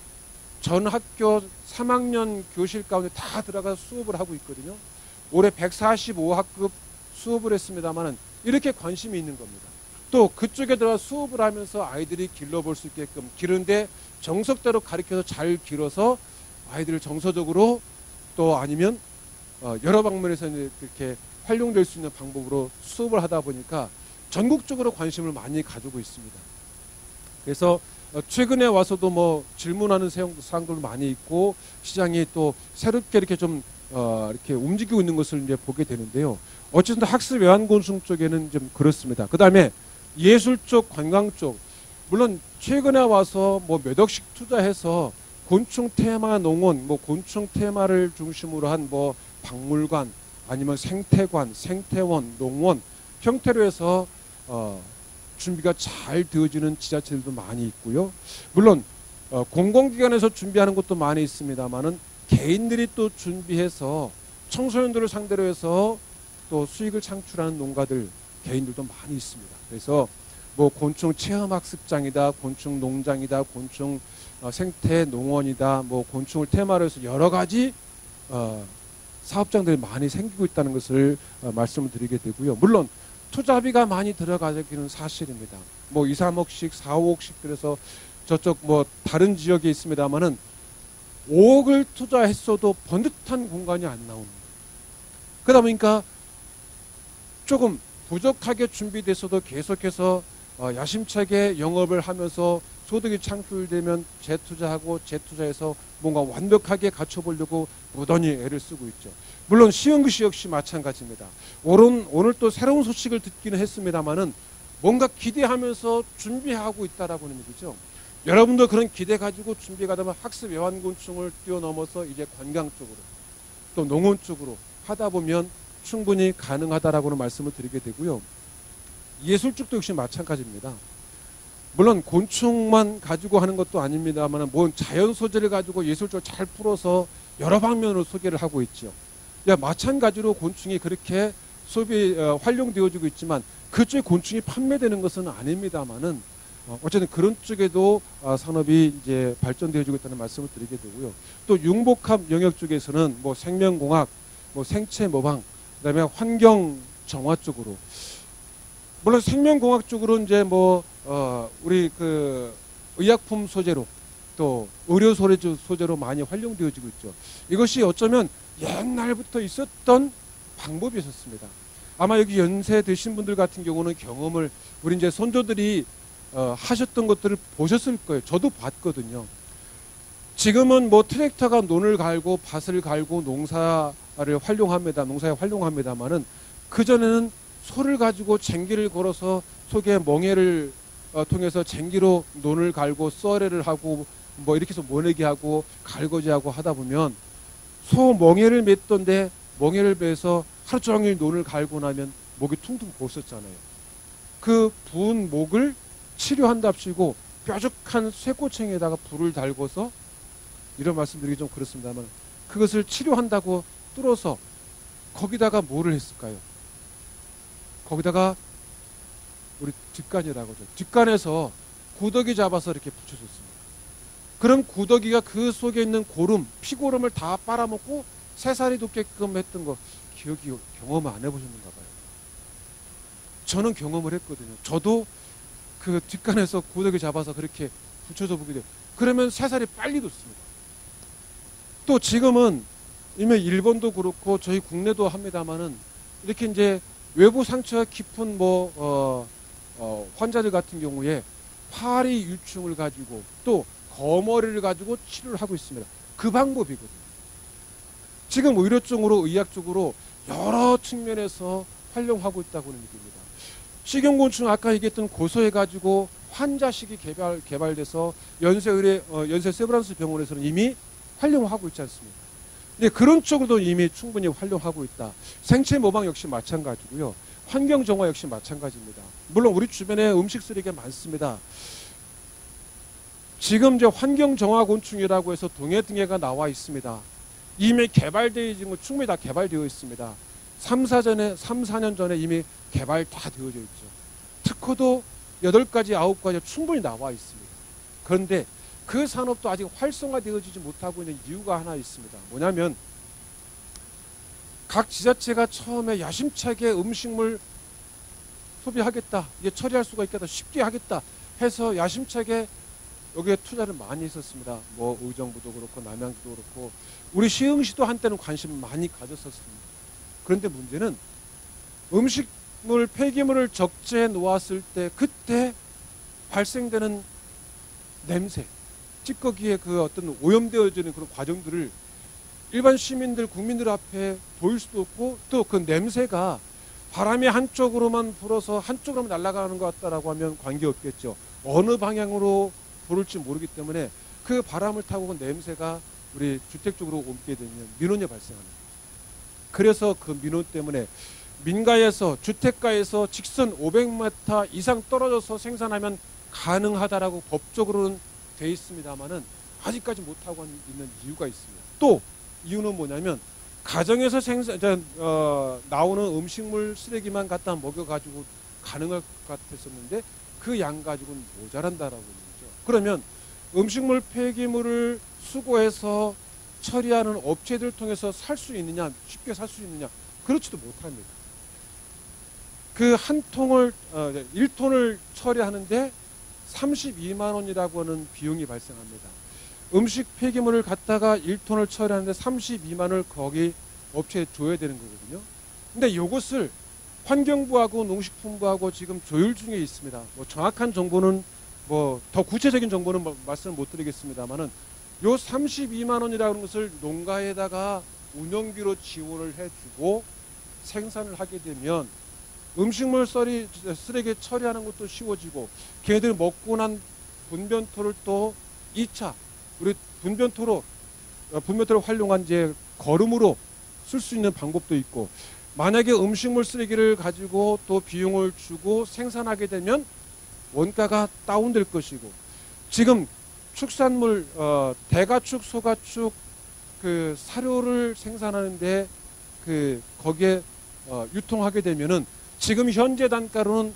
전 학교 삼 학년 교실 가운데 다 들어가서 수업을 하고 있거든요. 올해 백사십오 학급 수업을 했습니다만 이렇게 관심이 있는 겁니다. 또 그쪽에 들어가 수업을 하면서 아이들이 길러볼 수 있게끔 기르는데 정석대로 가르쳐서 잘 길어서 아이들을 정서적으로 또 아니면 어 여러 방면에서 이렇게 활용될 수 있는 방법으로 수업을 하다 보니까 전국적으로 관심을 많이 가지고 있습니다. 그래서 최근에 와서도 뭐 질문하는 사항들도 많이 있고 시장이 또 새롭게 이렇게 좀 어 이렇게 움직이고 있는 것을 이제 보게 되는데요. 어쨌든 학습 애완곤충 쪽에는 좀 그렇습니다. 그 다음에 예술 쪽, 관광 쪽, 물론 최근에 와서 뭐 몇 억씩 투자해서 곤충 테마 농원, 뭐 곤충 테마를 중심으로 한 뭐 박물관, 아니면 생태관, 생태원, 농원 형태로 해서 어, 준비가 잘 되어지는 지자체들도 많이 있고요. 물론 어, 공공기관에서 준비하는 것도 많이 있습니다만은 개인들이 또 준비해서 청소년들을 상대로 해서 또 수익을 창출하는 농가들, 개인들도 많이 있습니다. 그래서 뭐 곤충 체험학습장이다, 곤충 농장이다, 곤충 어, 생태 농원이다, 뭐 곤충을 테마로 해서 여러 가지 어, 사업장들이 많이 생기고 있다는 것을 어, 말씀을 드리게 되고요. 물론 투자비가 많이 들어가기는 사실입니다. 뭐 이, 삼억씩, 사억씩 그래서 저쪽 뭐 다른 지역에 있습니다만은 오억을 투자했어도 번듯한 공간이 안 나옵니다. 그러다 보니까 조금 부족하게 준비됐어도 계속해서 어, 야심차게 영업을 하면서 소득이 창출되면 재투자하고 재투자해서 뭔가 완벽하게 갖춰보려고 무던히 애를 쓰고 있죠. 물론 시흥시 역시 마찬가지입니다. 오늘, 오늘 또 새로운 소식을 듣기는 했습니다만은 뭔가 기대하면서 준비하고 있다라고 하는 얘기죠. 여러분도 그런 기대 가지고 준비가 되면 학습 애완곤충을 뛰어넘어서 이제 관광 쪽으로 또 농원 쪽으로 하다 보면 충분히 가능하다라고는 말씀을 드리게 되고요. 예술 쪽도 역시 마찬가지입니다. 물론 곤충만 가지고 하는 것도 아닙니다만 뭔 자연 소재를 가지고 예술적으로 잘 풀어서 여러 방면으로 소개를 하고 있죠. 야, 마찬가지로 곤충이 그렇게 소비 어, 활용되어지고 있지만 그쪽에 곤충이 판매되는 것은 아닙니다만은 어, 어쨌든 그런 쪽에도 어, 산업이 이제 발전되어지고 있다는 말씀을 드리게 되고요. 또 융복합 영역 쪽에서는 뭐 생명공학, 뭐 생체 모방, 그다음에 환경 정화 쪽으로 물론 생명공학 쪽으로 이제 뭐 어, 우리 그 의약품 소재로 또 의료 소재로 많이 활용되어지고 있죠. 이것이 어쩌면 옛날부터 있었던 방법이었습니다. 아마 여기 연세 드신 분들 같은 경우는 경험을 우리 이제 손조들이 어, 하셨던 것들을 보셨을 거예요. 저도 봤거든요. 지금은 뭐 트랙터가 논을 갈고 밭을 갈고 농사를 활용합니다. 농사에 활용합니다만은 그 전에는 소를 가지고 쟁기를 걸어서 속에 멍에를 어, 통해서 쟁기로 논을 갈고 썰애를 하고 뭐 이렇게 해서 모내기 하고 갈거지하고 하다 보면 소 멍에를 맸던데 멍에를 매서 하루 종일 논을 갈고 나면 목이 퉁퉁 부었었잖아요. 그 부은 목을 치료한답시고 뾰족한 쇠꼬챙에다가 불을 달고서 이런 말씀드리기 좀 그렇습니다만 그것을 치료한다고 뚫어서 거기다가 뭐를 했을까요? 거기다가 우리 뒷간이라고 하죠. 뒷간에서 구더기 잡아서 이렇게 붙여줬습니다. 그럼 구더기가 그 속에 있는 고름, 피고름을 다 빨아먹고 새살이 돋게끔 했던 거 기억이 경험 안 해보셨는가 봐요. 저는 경험을 했거든요. 저도 그 뒷간에서 구더기 잡아서 그렇게 붙여줘 보게 돼요. 그러면 새살이 빨리 돋습니다. 또 지금은 이미 일본도 그렇고 저희 국내도 합니다만은 이렇게 이제 외부 상처가 깊은 뭐 어, 어, 환자들 같은 경우에 파리 유충을 가지고 또 거머리를 가지고 치료를 하고 있습니다. 그 방법이거든요. 지금 의료 쪽으로 의학 쪽으로 여러 측면에서 활용하고 있다고는 얘기입니다. 식용곤충 아까 얘기했던 고소해가지고 환자식이 개발, 개발돼서 연세의뢰, 어, 연세 세브란스 병원에서는 이미 활용하고 있지 않습니까? 근데 그런 쪽으로도 이미 충분히 활용하고 있다. 생체 모방 역시 마찬가지고요. 환경 정화 역시 마찬가지입니다. 물론 우리 주변에 음식 쓰레기가 많습니다. 지금 이제 환경 정화 곤충이라고 해서 동해등해가 나와 있습니다. 이미 개발되어 있는 거 충분히 다 개발되어 있습니다. 삼, 사 전에, 삼, 사 년 전에 이미 개발 다 되어져 있죠. 특허도 여덟 가지, 아홉 가지 충분히 나와 있습니다. 그런데 그 산업도 아직 활성화되어지지 못하고 있는 이유가 하나 있습니다. 뭐냐면 각 지자체가 처음에 야심차게 음식물 소비하겠다, 이게 처리할 수가 있겠다, 쉽게 하겠다 해서 야심차게 여기에 투자를 많이 했었습니다. 뭐 의정부도 그렇고 남양주도 그렇고 우리 시흥시도 한때는 관심 많이 가졌었습니다. 그런데 문제는 음식물 폐기물을 적재해 놓았을 때 그때 발생되는 냄새, 찌꺼기의 그 어떤 오염되어지는 그런 과정들을 일반 시민들, 국민들 앞에 보일 수도 없고 또 그 냄새가 바람이 한쪽으로만 불어서 한쪽으로만 날아가는 것 같다라고 하면 관계없겠죠. 어느 방향으로 불을지 모르기 때문에 그 바람을 타고 그 냄새가 우리 주택 쪽으로 옮게 되면 민원이 발생합니다. 그래서 그 민원 때문에 민가에서 주택가에서 직선 오백 미터 이상 떨어져서 생산하면 가능하다라고 법적으로는 돼 있습니다만은 아직까지 못하고 있는 이유가 있습니다. 또 이유는 뭐냐면 가정에서 생산 어, 나오는 음식물 쓰레기만 갖다 먹여가지고 가능할 것 같았었는데 그 양 가지고는 모자란다라고 얘기죠. 그러면 음식물 폐기물을 수거해서 처리하는 업체들 통해서 살 수 있느냐, 쉽게 살 수 있느냐, 그렇지도 못합니다. 그 한 통을 어, 일 톤을 처리하는데 삼십이만 원이라고 하는 비용이 발생합니다. 음식 폐기물을 갖다가 일 톤을 처리하는데 삼십이만 원을 거기 업체에 줘야 되는 거거든요. 근데 이것을 환경부하고 농식품부하고 지금 조율 중에 있습니다. 뭐 정확한 정보는 뭐 더 구체적인 정보는 뭐 말씀을 못 드리겠습니다만은 요 삼십이만 원이라는 것을 농가에다가 운영비로 지원을 해주고 생산을 하게 되면 음식물 썰이, 쓰레기 처리하는 것도 쉬워지고 걔들 먹고 난 분변토를 또 이 차 우리 분변토로 분변토를 활용한 이제 거름으로 쓸 수 있는 방법도 있고 만약에 음식물 쓰레기를 가지고 또 비용을 주고 생산하게 되면 원가가 다운될 것이고 지금 축산물 어, 대가축, 소가축 그 사료를 생산하는데 그 거기에 어, 유통하게 되면은 지금 현재 단가로는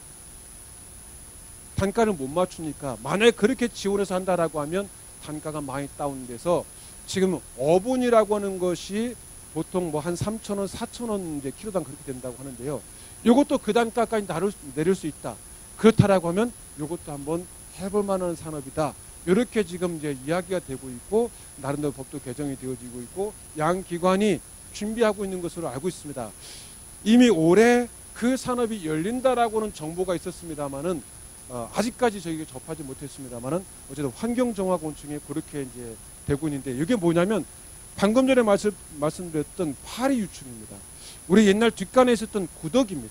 단가를 못 맞추니까 만약에 그렇게 지원해서 한다라고 하면 단가가 많이 다운돼서 지금 어분이라고 하는 것이 보통 뭐 한 삼천 원, 사천 원 이제 키로당 그렇게 된다고 하는데요. 이것도 그 단가까지 나를, 내릴 수 있다. 그렇다라고 하면 이것도 한번 해볼 만한 산업이다. 이렇게 지금 이제 이야기가 되고 있고 나름대로 법도 개정이 되어지고 있고 양 기관이 준비하고 있는 것으로 알고 있습니다. 이미 올해 그 산업이 열린다라고는 정보가 있었습니다만은 어, 아직까지 저희가 접하지 못했습니다만은 어쨌든 환경정화곤충에 그렇게 이제 되고 있는데 이게 뭐냐면 방금 전에 말씀, 말씀드렸던 파리 유충입니다. 우리 옛날 뒷간에 있었던 구더기입니다.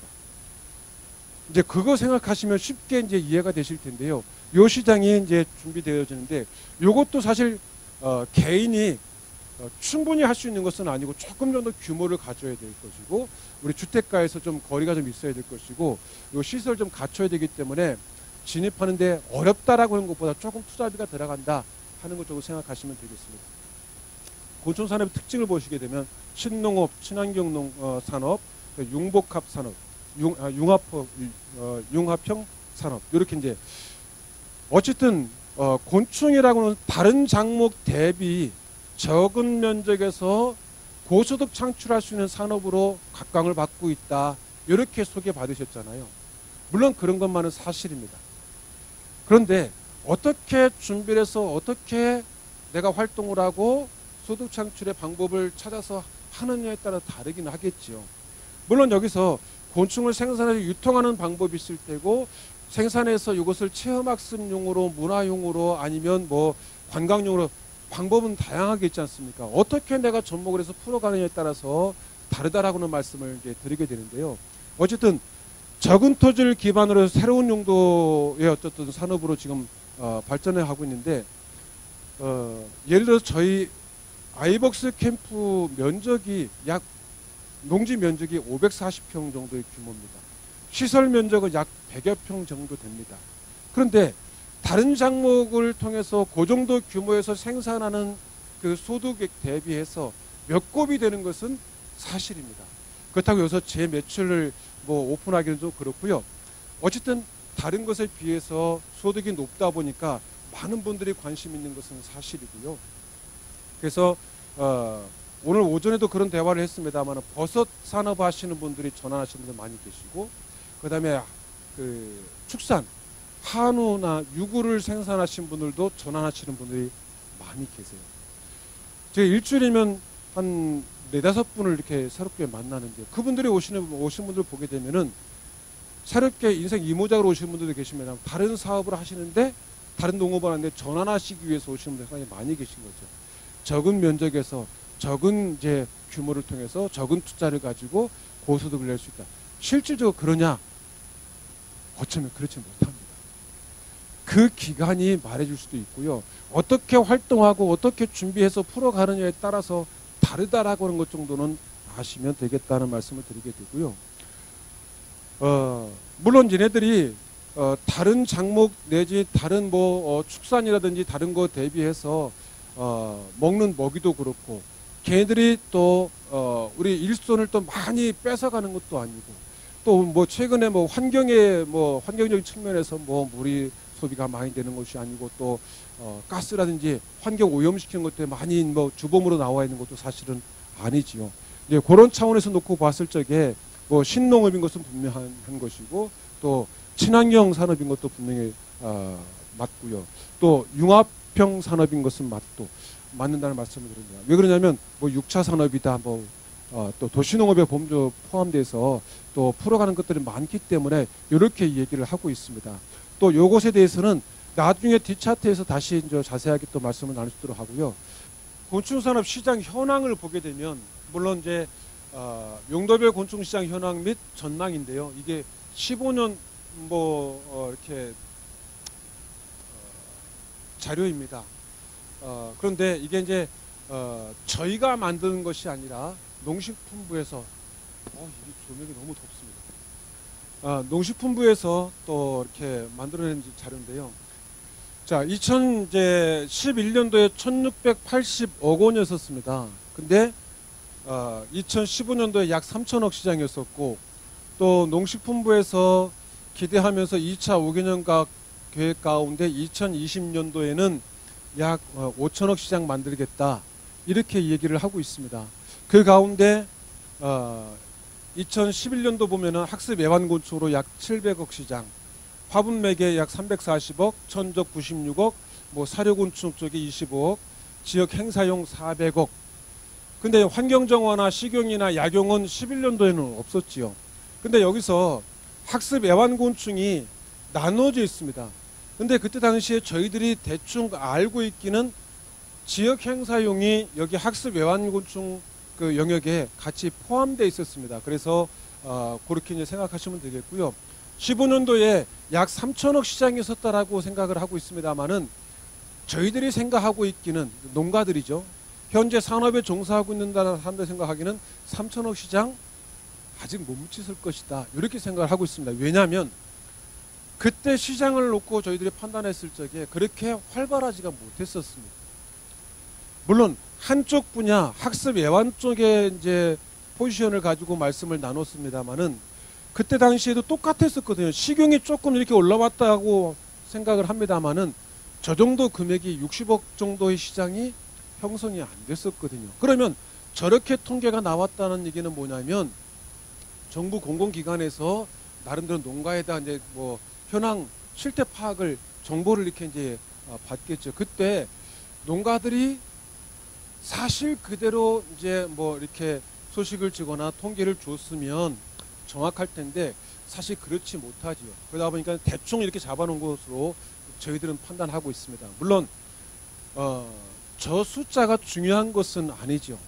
이제 그거 생각하시면 쉽게 이제 이해가 되실 텐데요. 요 시장이 이제 준비되어지는데 요것도 사실 어, 개인이 어, 충분히 할 수 있는 것은 아니고 조금 정도 규모를 가져야 될 것이고 우리 주택가에서 좀 거리가 좀 있어야 될 것이고 요 시설 좀 갖춰야 되기 때문에 진입하는데 어렵다라고 하는 것보다 조금 투자비가 들어간다 하는 것 정도 생각하시면 되겠습니다. 곤충산업의 특징을 보시게 되면 신농업, 친환경 어, 산업, 융복합 산업, 융, 아, 융합, 어, 융합형 산업 이렇게 이제 어쨌든 어, 곤충이라고 하는 다른 작목 대비 적은 면적에서 고소득 창출할 수 있는 산업으로 각광을 받고 있다. 이렇게 소개받으셨잖아요. 물론 그런 것만은 사실입니다. 그런데 어떻게 준비를 해서 어떻게 내가 활동을 하고 소득 창출의 방법을 찾아서 하느냐에 따라 다르긴 하겠지요. 물론 여기서 곤충을 생산해서 유통하는 방법이 있을 테고 생산해서 이것을 체험학습용으로 문화용으로 아니면 뭐 관광용으로 방법은 다양하게 있지 않습니까? 어떻게 내가 접목을 해서 풀어가느냐에 따라서 다르다라고는 말씀을 이제 드리게 되는데요. 어쨌든 적은 토지를 기반으로 해서 새로운 용도의 어쨌든 산업으로 지금 어, 발전해 하고 있는데 어, 예를 들어서 저희 아이벅스 캠프 면적이 약 농지 면적이 오백사십 평 정도의 규모입니다. 시설 면적은 약 백여 평 정도 됩니다. 그런데 다른 작목을 통해서 그 정도 규모에서 생산하는 그 소득액 대비해서 몇 곱이 되는 것은 사실입니다. 그렇다고 여기서 제 매출을 뭐 오픈하기는 좀 그렇고요. 어쨌든 다른 것에 비해서 소득이 높다 보니까 많은 분들이 관심 있는 것은 사실이고요. 그래서 어, 오늘 오전에도 그런 대화를 했습니다만 버섯 산업 하시는 분들이 전환하시는 분들 많이 계시고 그 다음에 그 축산 한우나 유구를 생산하신 분들도 전환하시는 분들이 많이 계세요. 제가 일주일이면 한 네다섯 분을 이렇게 새롭게 만나는데 그분들이 오시는 오신 분들 보게 되면은 새롭게 인생 이모작으로 오시는 분들도 계시면 다른 사업을 하시는데 다른 농업을 하는데 전환하시기 위해서 오시는 분들이 상당히 많이 계신 거죠. 적은 면적에서 적은 이제 규모를 통해서 적은 투자를 가지고 고소득을 낼 수 있다. 실질적으로 그러냐? 어쩌면 그렇지 못합니다. 그 기간이 말해줄 수도 있고요. 어떻게 활동하고 어떻게 준비해서 풀어가느냐에 따라서 다르다라고 하는 것 정도는 아시면 되겠다는 말씀을 드리게 되고요. 어, 물론 얘네들이 어, 다른 작목 내지 다른 뭐 어, 축산이라든지 다른 거 대비해서 어, 먹는 먹이도 그렇고 걔네들이 또 어, 우리 일손을 또 많이 뺏어가는 것도 아니고 또 뭐 최근에 뭐 환경에 뭐 환경적인 측면에서 뭐 물이 소비가 많이 되는 것이 아니고 또 어, 가스라든지 환경 오염시키는 것들이 많이 뭐 주범으로 나와 있는 것도 사실은 아니지요. 이제 그런 차원에서 놓고 봤을 적에 뭐 신농업인 것은 분명한 것이고 또 친환경 산업인 것도 분명히 어, 맞고요. 또 융합형 산업인 것은 맞도 맞는다는 말씀을 드립니다. 왜 그러냐면 뭐 육 차 산업이다 뭐 어, 또 도시농업에 범주 포함돼서 또 풀어가는 것들이 많기 때문에 이렇게 얘기를 하고 있습니다. 또 요것에 대해서는 나중에 뒷차트에서 다시 이제 자세하게 또 말씀을 나눌 수 있도록 하고요. 곤충산업 시장 현황을 보게 되면 물론 이제 어, 용도별 곤충시장 현황 및 전망인데요. 이게 십오 년 뭐 어, 이렇게 어, 자료입니다. 어, 그런데 이게 이제 어, 저희가 만드는 것이 아니라 농식품부에서 어, 이 조명이 너무 덥습니다. 아, 농식품부에서 또 이렇게 만들어낸 자료인데요. 자, 이천십일 년도에 천육백팔십억 원이었습니다. 근데 어, 이천십오 년도에 약 삼천억 시장이었었고 또 농식품부에서 기대하면서 이 차 오 개년 계획 가운데 이천이십 년도에는 약 오천억 시장 만들겠다 이렇게 얘기를 하고 있습니다. 그 가운데 어, 이천십일 년도 보면은 학습 애완곤충으로 약 칠백억 시장, 화분 매개 약 삼백사십억, 천적 구십육억, 뭐 사료곤충 쪽에 이십오억, 지역 행사용 사백억. 근데 환경정화나 식용이나 약용은 십일 년도에는 없었지요. 근데 여기서 학습 애완곤충이 나눠져 있습니다. 근데 그때 당시에 저희들이 대충 알고 있기는 지역 행사용이 여기 학습 애완곤충 그 영역에 같이 포함되어 있었습니다. 그래서 어, 그렇게 이제 생각하시면 되겠고요. 십오 년도에 약 삼천억 시장이 있었다라고 생각을 하고 있습니다만은 저희들이 생각하고 있기는 농가들이죠. 현재 산업에 종사하고 있는 사람들 생각하기는 삼천억 시장 아직 못 미쳤을 것이다. 이렇게 생각을 하고 있습니다. 왜냐하면 그때 시장을 놓고 저희들이 판단했을 적에 그렇게 활발하지가 못했었습니다. 물론 한쪽 분야 학습 애완 쪽에 이제 포지션을 가지고 말씀을 나눴습니다만은 그때 당시에도 똑같았었거든요. 식용이 조금 이렇게 올라왔다고 생각을 합니다만은 저 정도 금액이 육십억 정도의 시장이 형성이 안 됐었거든요. 그러면 저렇게 통계가 나왔다는 얘기는 뭐냐면 정부 공공기관에서 나름대로 농가에다 이제 뭐 현황 실태 파악을 정보를 이렇게 이제 받겠죠. 그때 농가들이 사실 그대로 이제 뭐 이렇게 소식을 주거나 통계를 줬으면 정확할 텐데 사실 그렇지 못하지요. 그러다 보니까 대충 이렇게 잡아놓은 것으로 저희들은 판단하고 있습니다. 물론 어, 저 숫자가 중요한 것은 아니죠.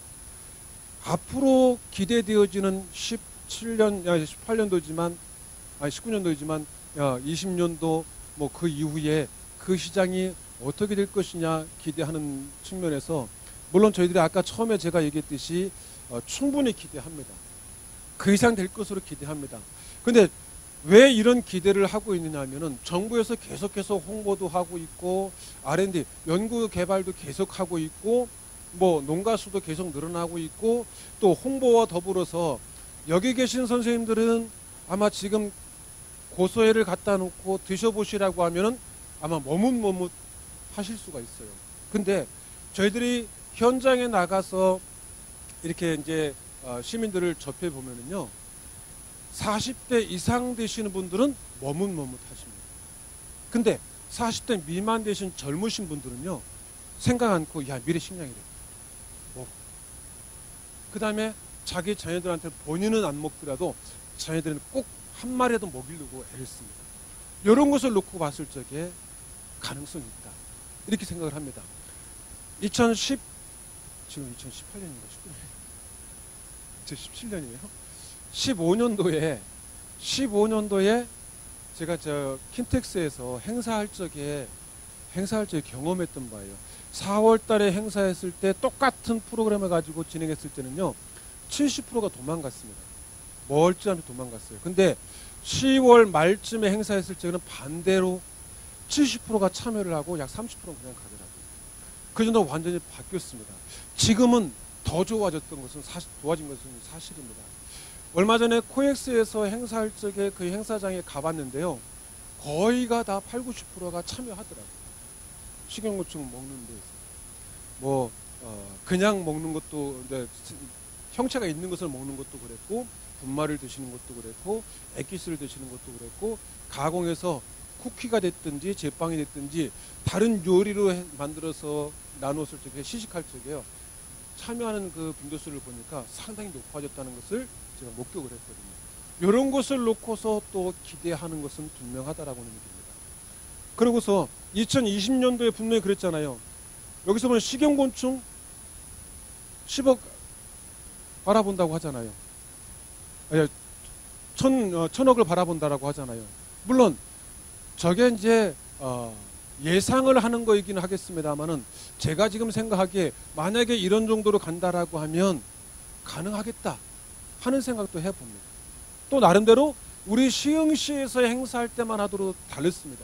앞으로 기대되어지는 십칠 년, 십팔 년도지만 아니 십구 년도이지만 이십 년도 뭐 그 이후에 그 시장이 어떻게 될 것이냐 기대하는 측면에서 물론 저희들이 아까 처음에 제가 얘기했듯이 어, 충분히 기대합니다. 그 이상 될 것으로 기대합니다. 근데 왜 이런 기대를 하고 있느냐 하면은 정부에서 계속해서 홍보도 하고 있고 알 앤 디 연구 개발도 계속 하고 있고 뭐 농가 수도 계속 늘어나고 있고 또 홍보와 더불어서 여기 계신 선생님들은 아마 지금 고소해를 갖다 놓고 드셔보시라고 하면은 아마 머뭇머뭇 하실 수가 있어요. 근데 저희들이 현장에 나가서 이렇게 이제 시민들을 접해 보면은요, 사십 대 이상 되시는 분들은 머뭇머뭇 하십니다. 근데 사십 대 미만 되신 젊으신 분들은요, 생각 않고 야 미래 식량이래. 뭐. 그 다음에 자기 자녀들한테 본인은 안 먹더라도 자녀들은 꼭 한 마리라도 먹이려고 애를 씁니다. 이런 것을 놓고 봤을 적에 가능성이 있다. 이렇게 생각을 합니다. 이천십 지금 이천십팔 년인가 십구 년 이천십칠 년이에요. 십오 년도에 십오 년도에 제가 저 킨텍스에서 행사할 적에 행사할 적에 경험했던 바예요. 사월 달에 행사했을 때 똑같은 프로그램을 가지고 진행했을 때는요, 칠십 퍼센트가 도망갔습니다. 멀찌감치 도망갔어요. 근데 시월 말쯤에 행사했을 적에는 반대로 칠십 퍼센트가 참여를 하고 약 삼십 퍼센트는 그냥 가더라고요. 그 정도 완전히 바뀌었습니다. 지금은 더 좋아졌던 것은 사실, 좋아진 것은 사실입니다. 얼마 전에 코엑스에서 행사할 적에 그 행사장에 가봤는데요, 거의가 다 팔, 구십 퍼센트가 참여하더라고요. 식용곤충 먹는 데서 뭐 어, 그냥 먹는 것도 이제 형체가 있는 것을 먹는 것도 그랬고, 분말을 드시는 것도 그랬고, 액기스를 드시는 것도 그랬고, 가공해서 쿠키가 됐든지 제빵이 됐든지 다른 요리로 해, 만들어서 나누었을 적에 시식할 적에요, 참여하는 그 빈도수를 보니까 상당히 높아졌다는 것을 제가 목격을 했거든요. 이런 것을 놓고서 또 기대하는 것은 분명하다라고 하는 얘기입니다. 그러고서 이천이십 년도에 분명히 그랬잖아요. 여기서 보면 식용곤충 십억 바라본다고 하잖아요. 아니, 천, 어, 천억을 바라본다라고 하잖아요. 물론 저게 이제 어, 예상을 하는 거이기는 하겠습니다만은 제가 지금 생각하기에 만약에 이런 정도로 간다라고 하면 가능하겠다 하는 생각도 해봅니다. 또 나름대로 우리 시흥시에서 행사할 때만 하더라도 다르습니다.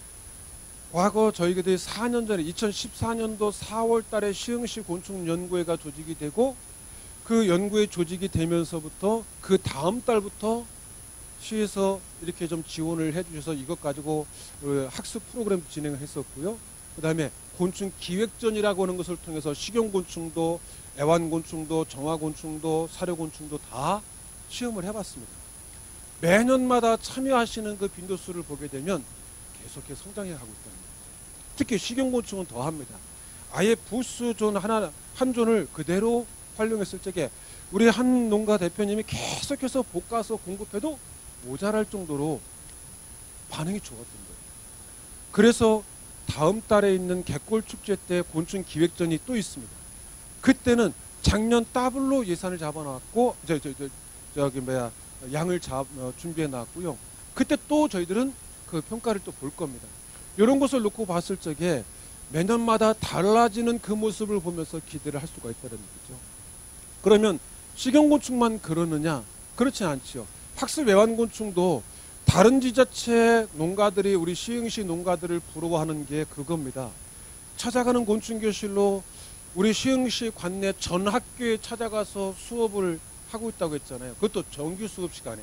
과거 저희들이 사 년 전에 이천십사 년도 사월 달에 시흥시 곤충연구회가 조직이 되고 그 연구의 조직이 되면서부터 그 다음 달부터 시에서 이렇게 좀 지원을 해주셔서 이것 가지고 학습 프로그램 진행을 했었고요. 그 다음에 곤충 기획전이라고 하는 것을 통해서 식용곤충도 애완곤충도 정화곤충도 사료곤충도 다 시험을 해봤습니다. 매년마다 참여하시는 그 빈도수를 보게 되면 계속해서 성장해 가고 있다는 거예요. 특히 식용곤충은 더합니다. 아예 부스존 하나 한 존을 그대로 활용했을 적에 우리 한 농가 대표님이 계속해서 볶아서 공급해도 모자랄 정도로 반응이 좋았던 거예요. 그래서 다음 달에 있는 갯골축제 때 곤충 기획전이 또 있습니다. 그때는 작년 더블로 예산을 잡아놨고 저, 저, 저, 저기 뭐야 양을 잡, 어, 준비해 놨고요. 그때 또 저희들은 그 평가를 또 볼 겁니다. 이런 것을 놓고 봤을 적에 매년마다 달라지는 그 모습을 보면서 기대를 할 수가 있다는 거죠. 그러면 식용곤충만 그러느냐? 그렇지 않지요. 학습 애완곤충도 다른 지자체 농가들이 우리 시흥시 농가들을 부러워하는 게 그겁니다. 찾아가는 곤충교실로 우리 시흥시 관내 전 학교에 찾아가서 수업을 하고 있다고 했잖아요. 그것도 정규 수업 시간에.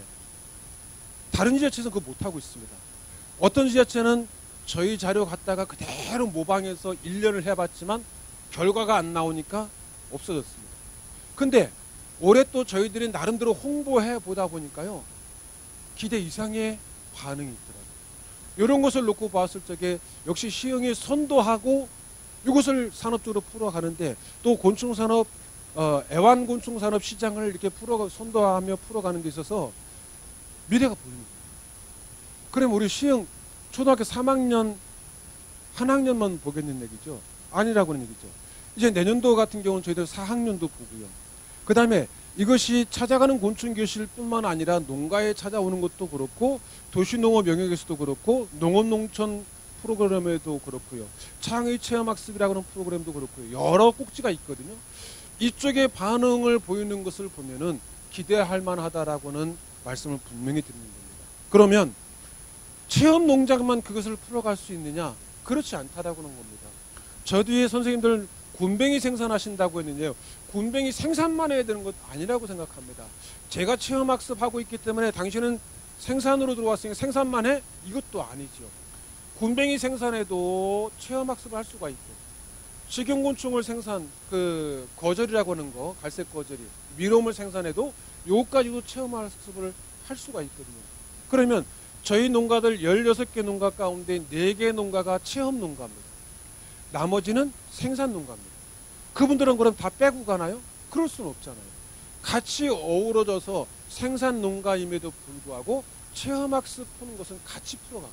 다른 지자체에서는 그거 못하고 있습니다. 어떤 지자체는 저희 자료 갖다가 그대로 모방해서 일 년을 해봤지만 결과가 안 나오니까 없어졌습니다. 근데 올해 또 저희들이 나름대로 홍보해 보다 보니까요. 기대 이상의 반응이 있더라고요. 이런 것을 놓고 봤을 적에 역시 시흥이 선도하고 이것을 산업적으로 풀어가는데 또 곤충산업, 어, 애완곤충산업 시장을 이렇게 풀어, 선도하며 풀어가는 데 있어서 미래가 보입니다. 그럼 우리 시흥 초등학교 삼 학년 한 학년만 보겠는 얘기죠. 아니라고는 얘기죠. 이제 내년도 같은 경우는 저희들 사 학년도 보고요. 그 다음에 이것이 찾아가는 곤충교실뿐만 아니라 농가에 찾아오는 것도 그렇고 도시농업 영역에서도 그렇고 농업농촌 프로그램에도 그렇고요. 창의 체험학습이라고 하는 프로그램도 그렇고요. 여러 꼭지가 있거든요. 이쪽에 반응을 보이는 것을 보면은 기대할 만하다라고는 말씀을 분명히 드리는 겁니다. 그러면 체험 농장만 그것을 풀어갈 수 있느냐? 그렇지 않다라고 하는 겁니다. 저 뒤에 선생님들 굼벵이 생산하신다고 했는데요. 굼벵이 생산만 해야 되는 것 아니라고 생각합니다. 제가 체험학습하고 있기 때문에 당신은 생산으로 들어왔으니까 생산만 해? 이것도 아니죠. 굼벵이 생산해도 체험학습을 할 수가 있고 식용곤충을 생산, 그 거절이라고 하는 거, 갈색 거절이, 미롬을 생산해도 요까지도 체험학습을 할 수가 있거든요. 그러면 저희 농가들 열여섯 개 농가 가운데 네 개 농가가 체험 농가입니다. 나머지는 생산 농가입니다. 그분들은 그럼 다 빼고 가나요? 그럴 수는 없잖아요. 같이 어우러져서 생산 농가임에도 불구하고 체험학습 푸는 것은 같이 풀어가고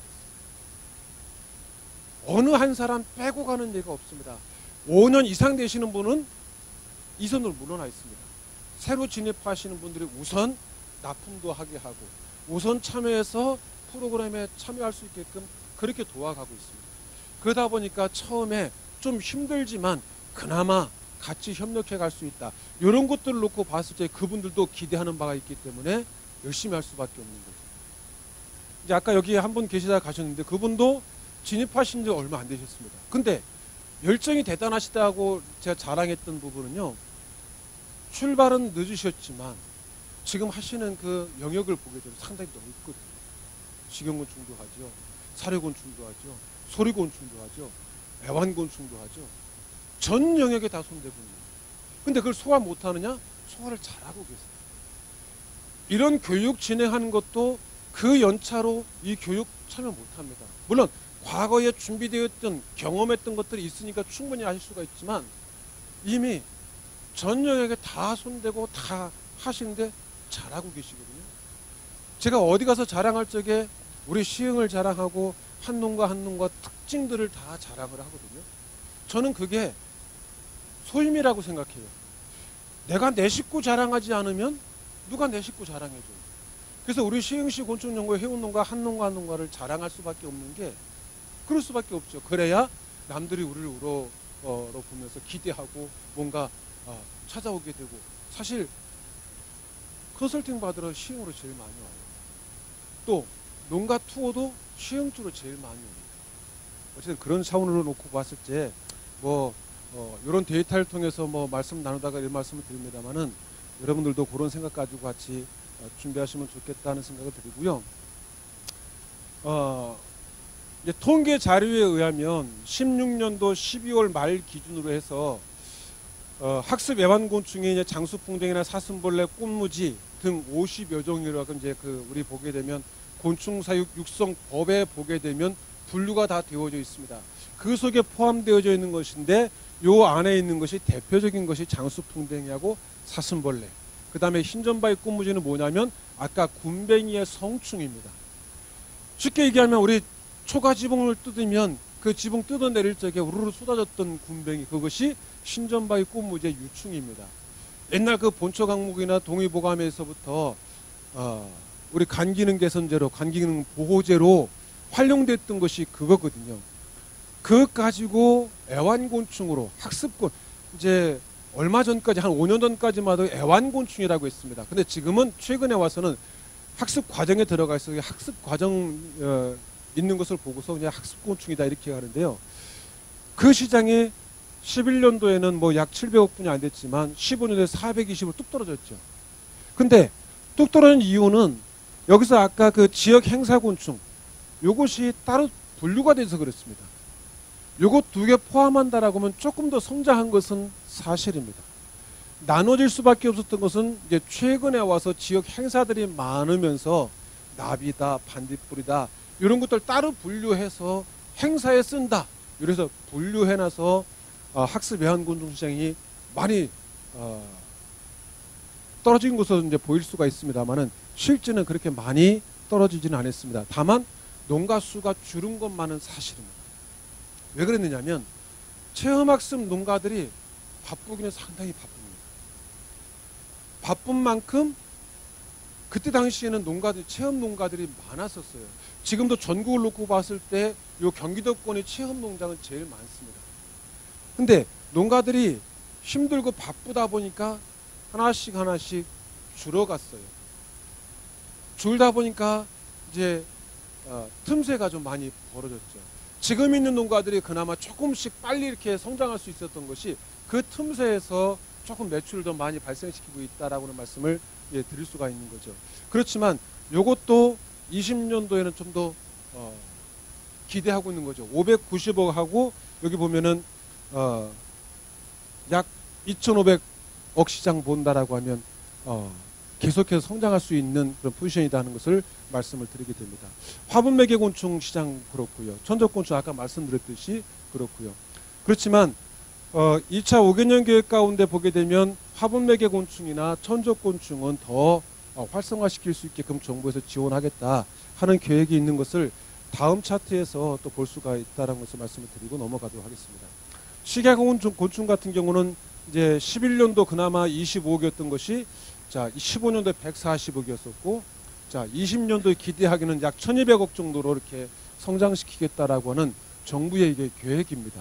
있어요. 어느 한 사람 빼고 가는 예가 없습니다. 오 년 이상 되시는 분은 이 선으로 물러나 있습니다. 새로 진입하시는 분들이 우선 납품도 하게 하고 우선 참여해서 프로그램에 참여할 수 있게끔 그렇게 도와가고 있습니다. 그러다 보니까 처음에 좀 힘들지만 그나마 같이 협력해 갈 수 있다. 이런 것들을 놓고 봤을 때 그분들도 기대하는 바가 있기 때문에 열심히 할 수밖에 없는 거죠. 이제 아까 여기 한 분 계시다 가셨는데 그분도 진입하신 지 얼마 안 되셨습니다. 근데 열정이 대단하시다고 제가 자랑했던 부분은요. 출발은 늦으셨지만 지금 하시는 그 영역을 보게 되면 상당히 넓거든요. 식용곤충도 하죠. 사료곤충도 하죠. 소리곤충도 하죠. 애완곤충도 하죠. 전 영역에 다 손대고 있는 거예요. 근데 그걸 소화 못하느냐? 소화를 잘하고 계세요. 이런 교육 진행하는 것도 그 연차로 이 교육 참여 못합니다. 물론 과거에 준비되었던 경험했던 것들이 있으니까 충분히 하실 수가 있지만 이미 전 영역에 다 손대고 다 하시는데 잘하고 계시거든요. 제가 어디 가서 자랑할 적에 우리 시흥을 자랑하고 한 농가 한 농가 특징들을 다 자랑을 하거든요. 저는 그게 소임이라고 생각해요. 내가 내 식구 자랑하지 않으면 누가 내 식구 자랑해줘요. 그래서 우리 시흥시 곤충연구회 해운농가 한 농가 한 농가를 자랑할 수밖에 없는 게 그럴 수밖에 없죠. 그래야 남들이 우리를 우러 어, 보면서 기대하고 뭔가 어, 찾아오게 되고 사실 컨설팅 받으러 시흥으로 제일 많이 와요. 또 농가 투어도 시흥 쪽으로 제일 많이 옵니다. 어쨌든 그런 차원으로 놓고 봤을 때 뭐 어, 이런 데이터를 통해서 뭐 말씀 나누다가 이런 말씀을 드립니다만은 여러분들도 그런 생각 가지고 같이 준비하시면 좋겠다는 생각을 드리고요. 어, 이제 통계 자료에 의하면 십육 년도 십이월 말 기준으로 해서 어, 학습 애완곤충이 이제 장수풍뎅이나 사슴벌레, 꽃무지 등 오십여 종이라고 이제 그 우리 보게 되면 곤충사육 육성법에 보게 되면 분류가 다 되어져 있습니다. 그 속에 포함되어져 있는 것인데 요 안에 있는 것이 대표적인 것이 장수풍뎅이하고 사슴벌레. 그 다음에 흰점바위 꽃무지는 뭐냐면 아까 굼벵이의 성충입니다. 쉽게 얘기하면 우리 초가지붕을 뜯으면 그 지붕 뜯어내릴 적에 우르르 쏟아졌던 굼벵이, 그것이 흰점바위 꽃무지의 유충입니다. 옛날 그 본초 강목이나 동의보감에서부터 어, 우리 간기능 개선제로, 간기능 보호제로 활용됐던 것이 그거거든요. 그거 가지고 애완곤충으로 학습곤, 이제 얼마 전까지 한 오 년 전까지만 해도 애완곤충이라고 했습니다. 근데 지금은 최근에 와서는 학습 과정에 들어가 있어 학습 과정 어, 있는 것을 보고서 그냥 학습곤충이다 이렇게 하는데요. 그 시장이 십일 년도에는 뭐 약 칠백억 분이 안 됐지만 십오 년도에 사백이십으로 뚝 떨어졌죠. 근데 뚝 떨어진 이유는 여기서 아까 그 지역 행사곤충 요것이 따로 분류가 돼서 그렇습니다. 요것 두 개 포함한다라고 하면 조금 더 성장한 것은 사실입니다. 나눠질 수밖에 없었던 것은 이제 최근에 와서 지역 행사들이 많으면서 나비다, 반딧불이다 이런 것들 따로 분류해서 행사에 쓴다. 그래서 분류해놔서 어, 학습 애완곤충 시장이 많이 어, 떨어진 것으로 이제 보일 수가 있습니다만은 실제는 그렇게 많이 떨어지지는 않았습니다. 다만 농가 수가 줄은 것만은 사실입니다. 왜 그랬느냐면 체험학습 농가들이 바쁘기는 상당히 바쁩니다. 바쁜 만큼 그때 당시에는 농가들, 체험 농가들이 많았었어요. 지금도 전국을 놓고 봤을 때 요 경기도권의 체험 농장은 제일 많습니다. 근데 농가들이 힘들고 바쁘다 보니까 하나씩 하나씩 줄어갔어요. 줄다 보니까 이제 어, 틈새가 좀 많이 벌어졌죠. 지금 있는 농가들이 그나마 조금씩 빨리 이렇게 성장할 수 있었던 것이 그 틈새에서 조금 매출을 더 많이 발생시키고 있다라고는 말씀을 예, 드릴 수가 있는 거죠. 그렇지만 이것도 이십 년도에는 좀 더 어, 기대하고 있는 거죠. 오백구십억 하고 여기 보면은 어, 약 이천오백억 시장 본다라고 하면 어, 계속해서 성장할 수 있는 그런 포지션이다 하는 것을 말씀을 드리게 됩니다. 화분매개곤충 시장 그렇고요. 천적곤충 아까 말씀드렸듯이 그렇고요. 그렇지만 어, 이 차 오 개년 계획 가운데 보게 되면 화분매개곤충이나 천적곤충은 더 어, 활성화시킬 수 있게끔 정부에서 지원하겠다 하는 계획이 있는 것을 다음 차트에서 또 볼 수가 있다는 것을 말씀을 드리고 넘어가도록 하겠습니다. 식약곤충 곤충 같은 경우는 이제 십일 년도 그나마 이십오억이었던 것이 자 십오 년도에 백사십억이었었고 자 이십 년도에 기대하기는 약 천이백억 정도로 이렇게 성장시키겠다라고 하는 정부의 이게 계획입니다.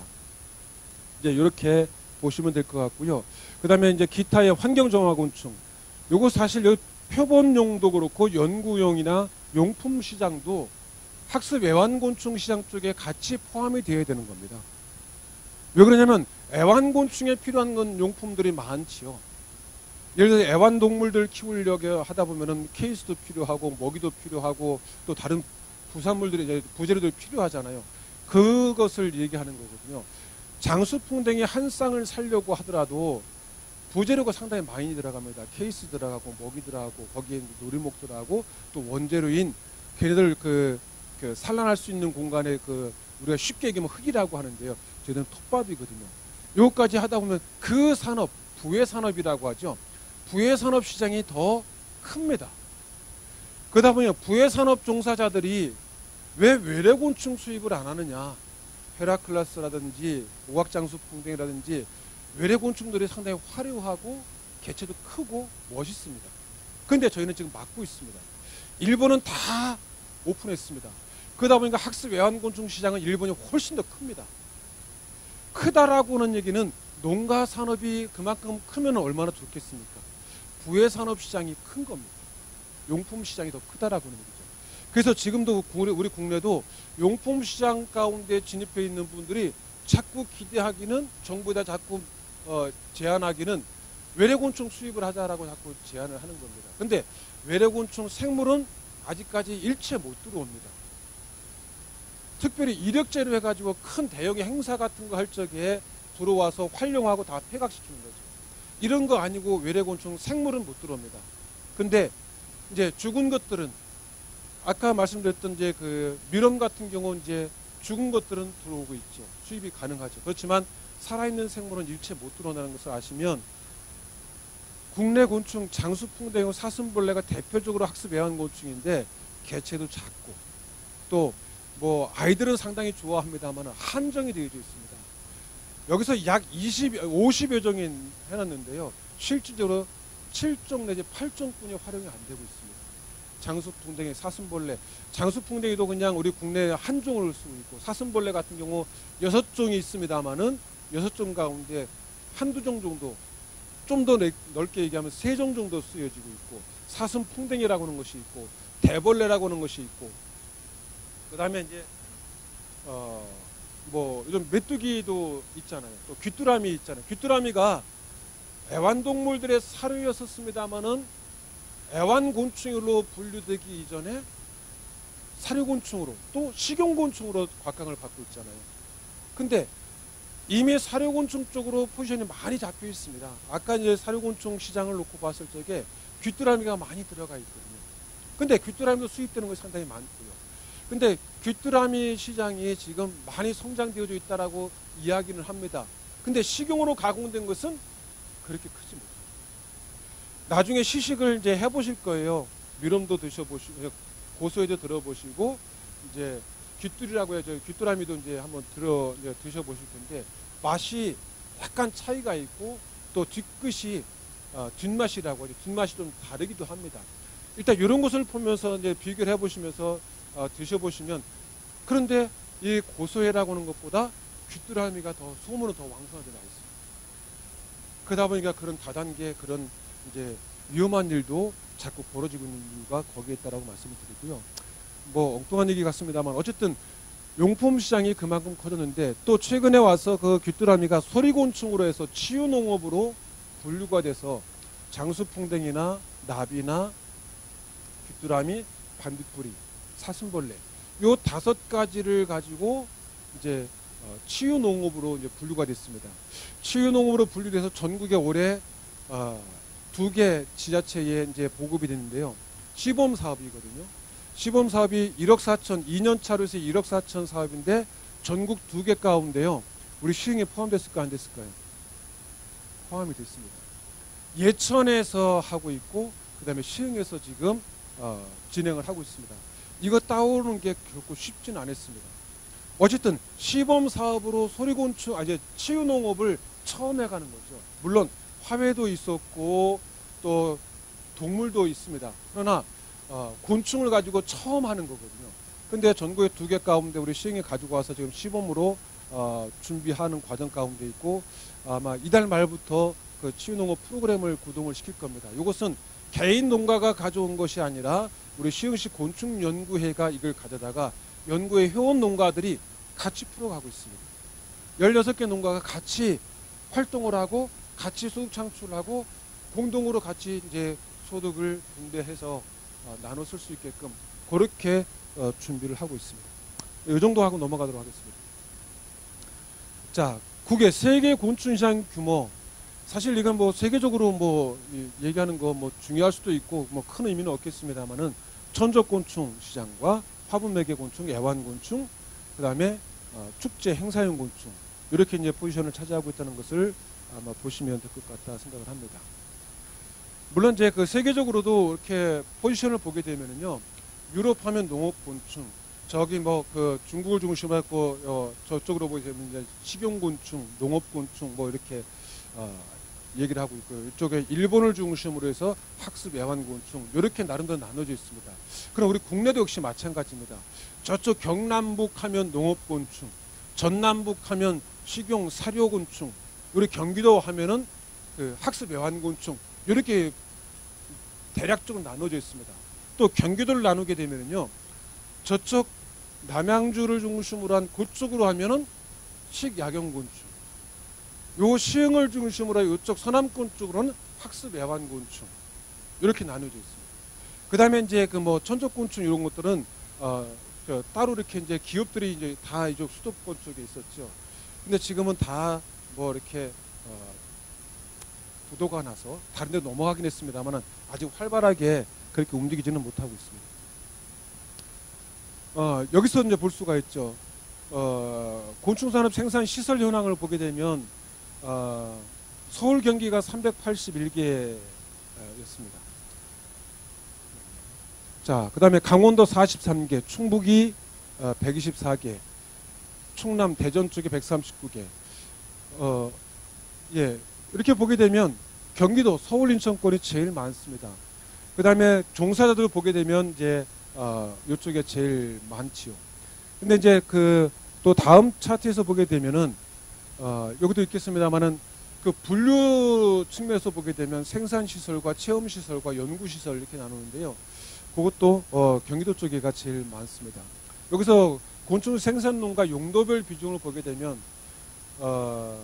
이제 이렇게 보시면 될 것 같고요. 그다음에 이제 기타의 환경정화곤충, 요거 사실 여기 표본용도 그렇고 연구용이나 용품 시장도 학습 애완곤충 시장 쪽에 같이 포함이 되어야 되는 겁니다. 왜 그러냐면 애완곤충에 필요한 건 용품들이 많지요. 예를 들어 애완동물들 키우려고 하다 보면은 케이스도 필요하고 먹이도 필요하고 또 다른 부산물들이 이제 부재료도 필요하잖아요. 그것을 얘기하는 거거든요. 장수풍뎅이 한 쌍을 살려고 하더라도 부재료가 상당히 많이 들어갑니다. 케이스 들어가고 먹이 들어가고 거기에 놀이목 들어가고 또 원재료인 걔네들 그, 그 산란할 수 있는 공간에 그 우리가 쉽게 얘기하면 흙이라고 하는데요. 저희는 톱밥이거든요. 요거까지 하다 보면 그 산업, 부의 산업이라고 하죠. 부의 산업 시장이 더 큽니다. 그러다 보니 부의 산업 종사자들이 왜 외래곤충 수입을 안 하느냐. 헤라클라스라든지 오각장수풍뎅이라든지 외래곤충들이 상당히 화려하고 개체도 크고 멋있습니다. 그런데 저희는 지금 막고 있습니다. 일본은 다 오픈했습니다. 그러다 보니까 학습 애완곤충 시장은 일본이 훨씬 더 큽니다. 크다라고 하는 얘기는 농가 산업이 그만큼 크면 얼마나 좋겠습니까? 부의 산업 시장이 큰 겁니다. 용품 시장이 더 크다라고 하는 얘기죠. 그래서 지금도 우리 국내도 용품 시장 가운데 진입해 있는 분들이 자꾸 기대하기는 정부에다 자꾸 어, 제안하기는 외래곤충 수입을 하자라고 자꾸 제안을 하는 겁니다. 근데 외래곤충 생물은 아직까지 일체 못 들어옵니다. 특별히 이력제로 해가지고 큰 대형의 행사 같은 거 할 적에 들어와서 활용하고 다 폐각시키는 거죠. 이런 거 아니고 외래곤충 생물은 못 들어옵니다. 근데 이제 죽은 것들은 아까 말씀드렸던 이제 그 미럼 같은 경우는 이제 죽은 것들은 들어오고 있죠. 수입이 가능하죠. 그렇지만 살아있는 생물은 일체 못 들어온다는 것을 아시면 국내 곤충 장수풍뎅이, 사슴벌레가 대표적으로 학습 애완곤충인데 개체도 작고 또 뭐 아이들은 상당히 좋아합니다만 한정이 되어져 있습니다. 여기서 약 이십, 오십여 종이 해놨는데요. 실질적으로 칠 종 내지 팔 종뿐이 활용이 안 되고 있습니다. 장수풍뎅이, 사슴벌레. 장수풍뎅이도 그냥 우리 국내에 한 종을 쓰고 있고 사슴벌레 같은 경우 여섯 종이 있습니다만은 여섯 종 가운데 한두 종 정도 좀 더 넓게 얘기하면 세 종 정도 쓰여지고 있고 사슴풍뎅이라고 하는 것이 있고 대벌레라고 하는 것이 있고 그 다음에 이제 어 뭐 이런 메뚜기도 있잖아요. 또 귀뚜라미 있잖아요. 귀뚜라미가 애완동물들의 사료였었습니다만은 애완곤충으로 분류되기 이전에 사료곤충으로 또 식용곤충으로 곽강을 받고 있잖아요. 근데 이미 사료곤충 쪽으로 포지션이 많이 잡혀 있습니다. 아까 이제 사료곤충 시장을 놓고 봤을 적에 귀뚜라미가 많이 들어가 있거든요. 근데 귀뚜라미도 수입되는 것이 상당히 많고요. 근데 귀뚜라미 시장이 지금 많이 성장되어져 있다라고 이야기를 합니다. 근데 식용으로 가공된 것은 그렇게 크지 못해요. 나중에 시식을 이제 해보실 거예요. 미럼도 드셔보시고 고소에도 들어보시고 이제 귀뚜리라고 해서 귀뚜라미도 이제 한번 들어 이제 드셔보실 텐데 맛이 약간 차이가 있고 또 뒷끝이 어, 뒷맛이라고 하죠. 뒷맛이 좀 다르기도 합니다. 일단 이런 것을 보면서 이제 비교를 해보시면서 어, 드셔보시면 그런데 이 고소해라고 하는 것보다 귀뚜라미가 더 소문은 더 왕성하게 나 있습니다. 그러다 보니까 그런 다단계 그런 이제 위험한 일도 자꾸 벌어지고 있는 이유가 거기에 있다라고 말씀을 드리고요. 뭐 엉뚱한 얘기 같습니다만 어쨌든 용품 시장이 그만큼 커졌는데 또 최근에 와서 그 귀뚜라미가 소리곤충으로 해서 치유농업으로 분류가 돼서 장수풍뎅이나 나비나 귀뚜라미, 반딧불이, 사슴벌레 요 다섯 가지를 가지고 이제 어, 치유농업으로 이제 분류가 됐습니다. 치유농업으로 분류돼서 전국에 올해 어, 두 개 지자체에 이제 보급이 됐는데요. 시범 사업이거든요. 시범 사업이 일억 사천, 이 년 차로 해서 일억 사천 사업인데 전국 두 개 가운데요. 우리 시흥에 포함됐을까 안 됐을까요? 포함이 됐습니다. 예천에서 하고 있고 그 다음에 시흥에서 지금 어, 진행을 하고 있습니다. 이거 따오는 게 결코 쉽지는 않았습니다. 어쨌든 시범 사업으로 소리곤충, 아니 치유농업을 처음 해가는 거죠. 물론 화훼도 있었고 또 동물도 있습니다. 그러나 어, 곤충을 가지고 처음 하는 거거든요. 근데 전국에 두 개 가운데 우리 시흥에 가지고 와서 지금 시범으로 어, 준비하는 과정 가운데 있고 아마 이달 말부터 그 치유농업 프로그램을 구동을 시킬 겁니다. 이것은 개인 농가가 가져온 것이 아니라 우리 시흥시 곤충연구회가 이걸 가져다가 연구회 회원 농가들이 같이 풀어가고 있습니다. 열여섯 개 농가가 같이 활동을 하고 같이 소득 창출하고 공동으로 같이 이제 소득을 분배해서 어, 나눠 쓸 수 있게끔 그렇게 어, 준비를 하고 있습니다. 이 정도 하고 넘어가도록 하겠습니다. 자, 국외 세계 곤충시장 규모. 사실 이건 뭐 세계적으로 뭐 얘기하는 거 뭐 중요할 수도 있고 뭐 큰 의미는 없겠습니다만은 천적곤충 시장과 화분매개곤충, 애완곤충, 그 다음에 어, 축제 행사용 곤충 이렇게 이제 포지션을 차지하고 있다는 것을 아마 보시면 될 것 같다 생각을 합니다. 물론 이제 그 세계적으로도 이렇게 포지션을 보게 되면은요, 유럽 하면 농업곤충, 저기 뭐 그 중국을 중심으로 했고 어, 저쪽으로 보게 되면 이제 식용곤충, 농업곤충 뭐 이렇게 어, 얘기를 하고 있고요. 이쪽에 일본을 중심으로 해서 학습 애완곤충 이렇게 나름대로 나눠져 있습니다. 그럼 우리 국내도 역시 마찬가지입니다. 저쪽 경남북 하면 농업곤충, 전남북 하면 식용 사료곤충, 우리 경기도 하면은 그 학습 애완곤충 이렇게 대략적으로 나눠져 있습니다. 또 경기도를 나누게 되면은요, 저쪽 남양주를 중심으로 한 그쪽으로 하면은 식약용곤충, 요 시흥을 중심으로 이쪽 서남권 쪽으로는 학습 애완곤충 이렇게 나눠져 있습니다. 그 다음에 이제 그 뭐 천적곤충 이런 것들은 어, 저 따로 이렇게 이제 기업들이 이제 다 이쪽 수도권 쪽에 있었죠. 근데 지금은 다 뭐 이렇게 어, 부도가 나서 다른 데 넘어가긴 했습니다만 아직 활발하게 그렇게 움직이지는 못하고 있습니다. 어, 여기서 이제 볼 수가 있죠. 어, 곤충산업 생산 시설 현황을 보게 되면 어, 서울 경기가 삼백팔십일 개였습니다. 자, 그 다음에 강원도 사십삼 개, 충북이 어, 백이십사 개, 충남 대전 쪽에 백삼십구 개. 어, 예, 이렇게 보게 되면 경기도 서울 인천권이 제일 많습니다. 그 다음에 종사자들 보게 되면 이제 어, 이쪽에 제일 많지요. 근데 이제 그 또 다음 차트에서 보게 되면은 어, 여기도 있겠습니다만은 그 분류 측면에서 보게 되면 생산시설과 체험시설과 연구시설 이렇게 나누는데요. 그것도 어, 경기도 쪽에가 제일 많습니다. 여기서 곤충 생산농가 용도별 비중을 보게 되면 어,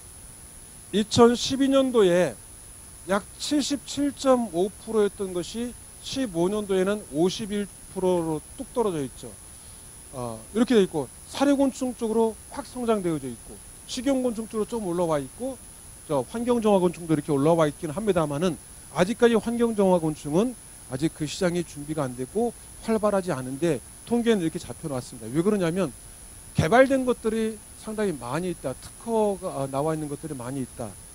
이천십이 년도에 약 칠십칠 점 오 퍼센트였던 것이 십오 년도에는 오십일 퍼센트로 뚝 떨어져 있죠. 어, 이렇게 되어 있고 사료곤충 쪽으로 확 성장되어져 있고 식용곤충 쪽으로 좀 올라와 있고 저 환경정화곤충도 이렇게 올라와 있긴 합니다만은 아직까지 환경정화곤충은 아직 그 시장이 준비가 안 됐고 활발하지 않은데 통계는 이렇게 잡혀놨습니다. 왜 그러냐면 개발된 것들이 상당히 많이 있다. 특허가 나와 있는 것들이 많이 있다.